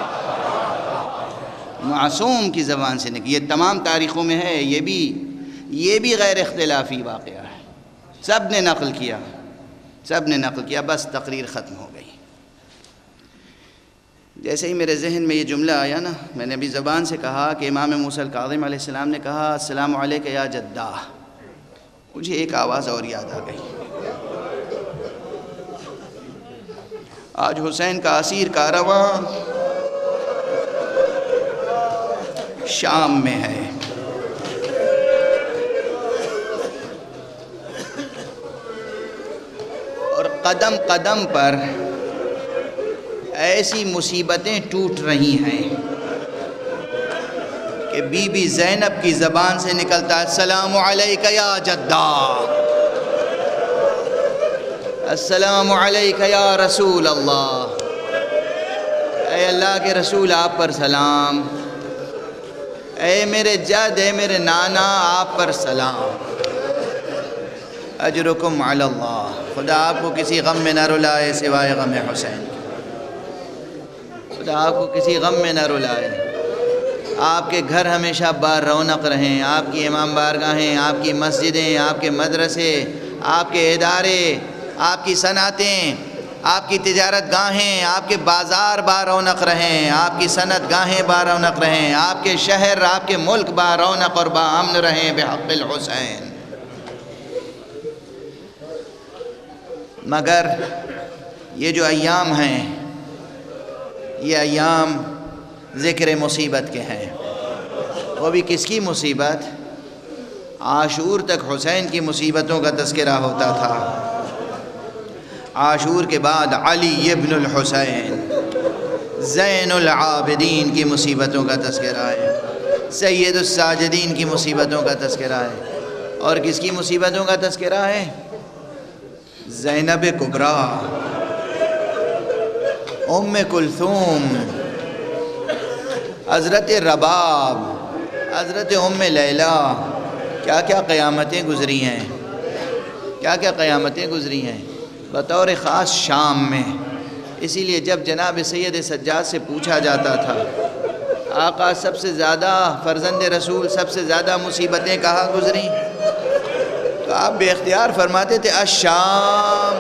C: معصوم کی زبان سے نکلا۔ یہ تمام تاریخوں میں ہے، یہ بھی غیر اختلافی واقعہ ہے، سب نے نقل کیا، بس تقریر ختم ہو گئی۔ جیسے ہی میرے ذہن میں یہ جملہ آیا نا، میں نے ابھی زبان سے کہا کہ امام موسیٰ الکاظم علیہ السلام نے کہا السلام علیکہ یا جدہ، مجھے ایک آواز اور یاد آ گئی۔ آج حسین کا اسیر کارواں شام میں ہے، اور قدم قدم پر ایسی مصیبتیں ٹوٹ رہی ہیں کہ بی بی زینب کی زبان سے نکلتا ہے السلام علیکہ یا جدہ، السلام علیکہ یا رسول اللہ، اے اللہ کے رسول آپ پر سلام، اے میرے جد، اے میرے نانا آپ پر سلام، اجرکم علی اللہ، خدا آپ کو کسی غم میں نہ رلائے سوائے غم حسین، خدا آپ کو کسی غم میں نہ رلائے، آپ کے گھر ہمیشہ بار رونق رہیں، آپ کی امام بارگاہیں، آپ کی مسجدیں، آپ کے مدرسے، آپ کے ادارے، آپ کی صنعتیں، آپ کی تجارت گاہیں، آپ کے بازار بار رونق رہیں، آپ کی صنعت گاہیں بار رونق رہیں، آپ کے شہر، آپ کے ملک بار رونق اور باامن رہیں بحق الحسین۔ مگر یہ جو ایام ہیں، یہ ایام ذکر مصیبت کے ہیں، وہ بھی کس کی مصیبت؟ عاشور تک حسین کی مصیبتوں کا تذکرہ ہوتا تھا، عاشور کے بعد علی ابن الحسین زین العابدین کی مصیبتوں کا تذکرہ ہے، سید الساجدین کی مصیبتوں کا تذکرہ ہے، اور کس کی مصیبتوں کا تذکرہ ہے؟ زینب کبریٰ، ام کلثوم، حضرت رباب، حضرت ام لیلہ، کیا کیا قیامتیں گزری ہیں، کیا کیا قیامتیں گزری ہیں، بطور خاص شام میں۔ اسی لیے جب جناب سید سجاد سے پوچھا جاتا تھا آقا سب سے زیادہ، فرزند رسول سب سے زیادہ مصیبتیں کہاں گزری، تو آپ بے اختیار فرماتے تھے الشام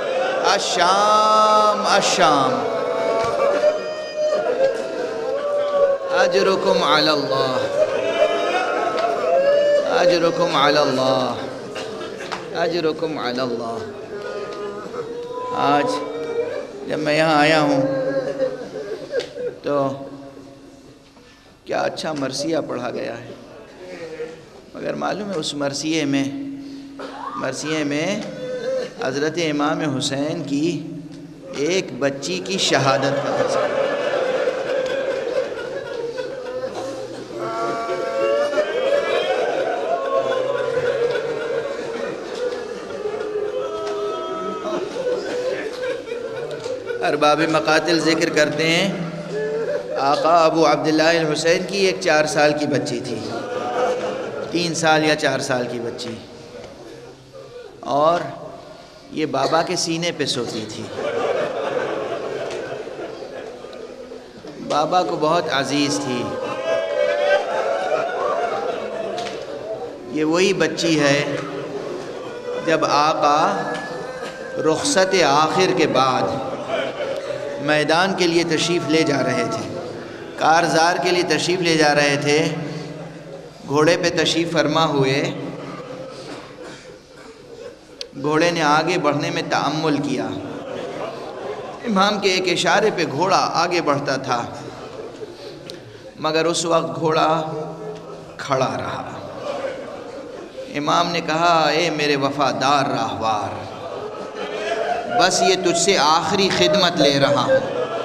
C: الشام الشام، اجرکم علی اللہ، اجرکم علی اللہ، اجرکم علی اللہ۔ آج جب میں یہاں آیا ہوں تو کیا اچھا مرثیہ پڑھا گیا ہے، مگر معلوم ہے اس مرثیے میں حضرت امام حسین کی
B: ایک بچی کی شہادت کا تذکرہ۔ ارباب مقاتل ذکر کرتے ہیں آقا ابو عبداللہ الحسین کی ایک 4 سال کی بچی تھی، 3 سال یا 4 سال کی بچی، اور یہ بابا کے سینے پہ سوتی تھی۔ بابا کو بہت عزیز تھی۔ یہ وہی بچی ہے جب آقا رخصت آخر کے بعد میدان کے لیے تشریف لے جا رہے تھے، کارزار کے لیے تشریف لے جا رہے تھے، گھوڑے پہ تشریف فرما ہوئے، گھوڑے نے آگے بڑھنے میں تأمل کیا، امام کے ایک اشارے پہ گھوڑا آگے بڑھتا تھا، مگر اس وقت گھوڑا کھڑا رہا۔ امام نے کہا اے میرے وفادار راہوار، بس یہ تجھ سے آخری خدمت لے رہا ہوں۔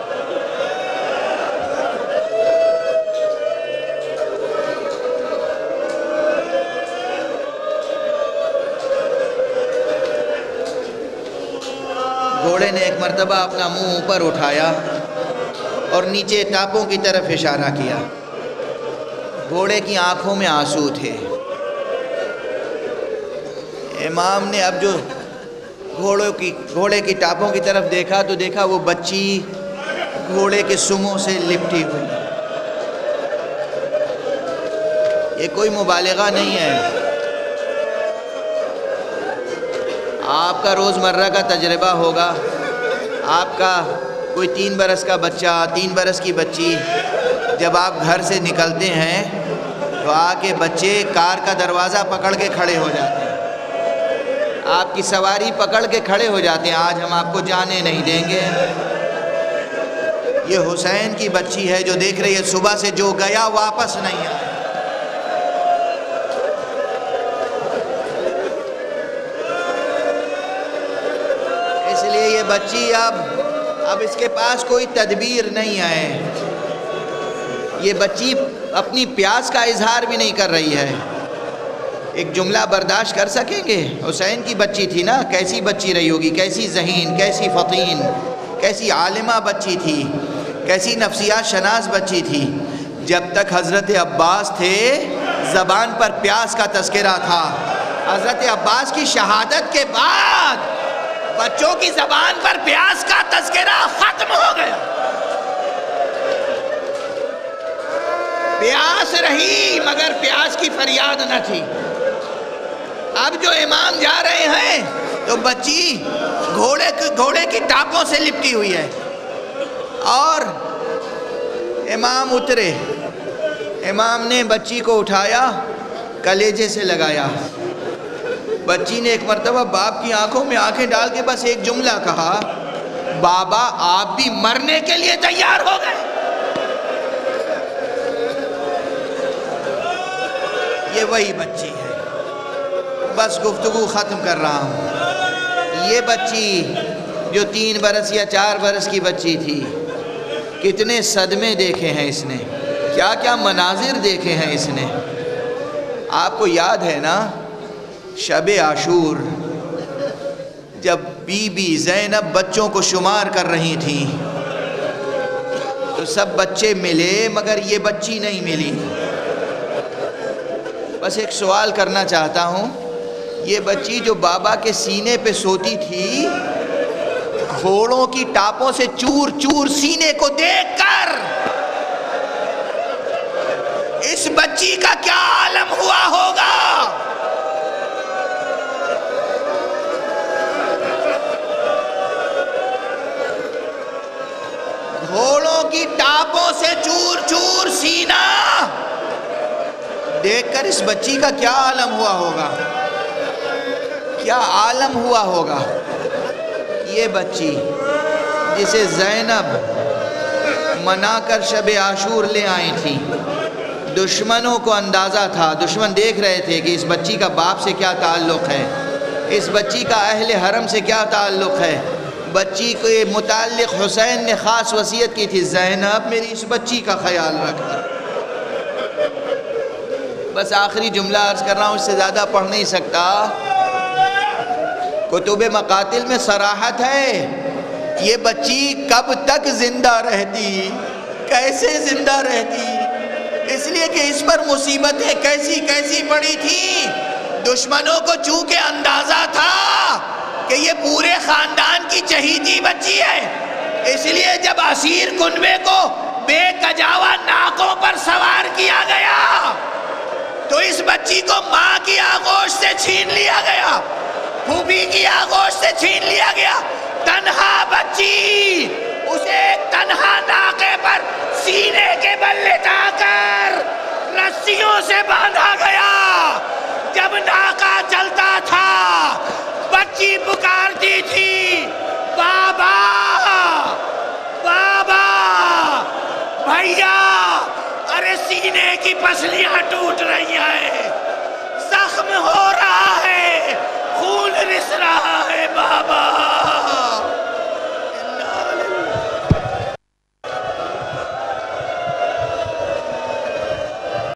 B: گھوڑے نے ایک مرتبہ اپنا منہ اوپر اٹھایا اور نیچے ٹاپوں کی طرف اشارہ کیا۔ گھوڑے کی آنکھوں میں آنسو تھے۔ امام نے اب جو گھوڑے کی ٹاپوں کی طرف دیکھا تو دیکھا وہ بچی گھوڑے کے سموں سے لپٹی ہوئی۔ یہ کوئی مبالغہ نہیں ہے، آپ کا روزمرہ کا تجربہ ہوگا۔ آپ کا کوئی 3 برس کا بچہ، 3 برس کی بچی، جب آپ گھر سے نکلتے ہیں تو آ کے بچے کار کا دروازہ پکڑ کے کھڑے ہو جاتے ہیں، آپ کی سواری پکڑ کے کھڑے ہو جاتے ہیں، آج ہم آپ کو جانے نہیں دیں گے۔ یہ حسین کی بچی ہے جو دیکھ رہی ہے صبح سے جو گیا واپس نہیں آیا۔ اس لیے یہ بچی اب اس کے پاس کوئی تدبیر نہیں ہے، یہ بچی اپنی پیاس کا اظہار بھی نہیں کر رہی ہے۔ ایک جملہ برداشت کر سکیں گے؟ حسین کی بچی تھی نا، کیسی بچی رہی ہوگی، کیسی ذہین، کیسی فطین، کیسی عالمہ بچی تھی، کیسی نفسیات شناس بچی تھی۔ جب تک حضرت عباس تھے زبان پر پیاس کا تذکرہ تھا، حضرت عباس کی شہادت کے بعد بچوں کی زبان پر پیاس کا تذکرہ ختم ہو گیا۔ پیاس رہی مگر پیاس کی فریاد نہ تھی۔ اب جو امام جا رہے ہیں تو بچی گھوڑے کی ٹاپوں سے لپٹی ہوئی ہے، اور امام اترے، امام نے بچی کو اٹھایا، کلیجے سے لگایا۔ بچی نے ایک مرتبہ باپ کی آنکھوں میں آنکھیں ڈال کے بس ایک جملہ کہا، بابا آپ بھی مرنے کے لیے تیار ہو گئے۔ یہ وہی بچی ہے، بس گفتگو ختم کر رہا ہوں۔ یہ بچی جو 3 برس یا 4 برس کی بچی تھی، کتنے صدمے دیکھے ہیں اس نے، کیا کیا مناظر دیکھے ہیں اس نے۔ آپ کو یاد ہے نا شب عاشور جب بی بی زینب بچوں کو شمار کر رہی تھیں تو سب بچے ملے مگر یہ بچی نہیں ملی۔ بس ایک سوال کرنا چاہتا ہوں، یہ بچی جو بابا کے سینے پہ سوتی تھی، گھوڑوں کی ٹاپوں سے چور چور سینے کو دیکھ کر اس بچی کا کیا عالم ہوا ہوگا؟ گھوڑوں کی ٹاپوں سے چور چور سینہ دیکھ کر اس بچی کا کیا عالم ہوا ہوگا، کیا عالم ہوا ہوگا۔ یہ بچی جسے زینب منا کر شب عاشور لے آئی تھی، دشمنوں کو اندازہ تھا، دشمن دیکھ رہے تھے کہ اس بچی کا باپ سے کیا تعلق ہے، اس بچی کا اہل حرم سے کیا تعلق ہے،
C: بچی کے متعلق حسین نے خاص وصیت کی تھی، زینب میری اس بچی کا خیال رکھنا۔ بس آخری جملہ عرض کر رہا ہوں، اس سے زیادہ پڑھ نہیں سکتا۔ کتب مقاتل میں صراحت ہے، یہ بچی کب تک زندہ رہتی، کیسے زندہ رہتی، اس لیے کہ اس پر مصیبتیں کیسی کیسی پڑی تھی۔ دشمنوں کو چونکہ اندازہ تھا کہ یہ پورے خاندان کی چہیتی بچی ہے، اس لیے جب اسیر کنبے کو بے کجاوا ناکوں پر سوار کیا گیا تو اس بچی کو ماں کی آغوش سے چھین لیا گیا، پھوپھی کی آغوش سے چھین لیا گیا۔ تنہا بچی اسے ایک تنہا ناکے پر سینے کے بل لٹا کر رسیوں سے باندھا گیا۔ جب ناکا چلتا تھا بچی پکارتی تھی، بابا بابا بھیا، ارے سینے کی پسلیاں ٹوٹ رہی ہیں، زخم ہو رہا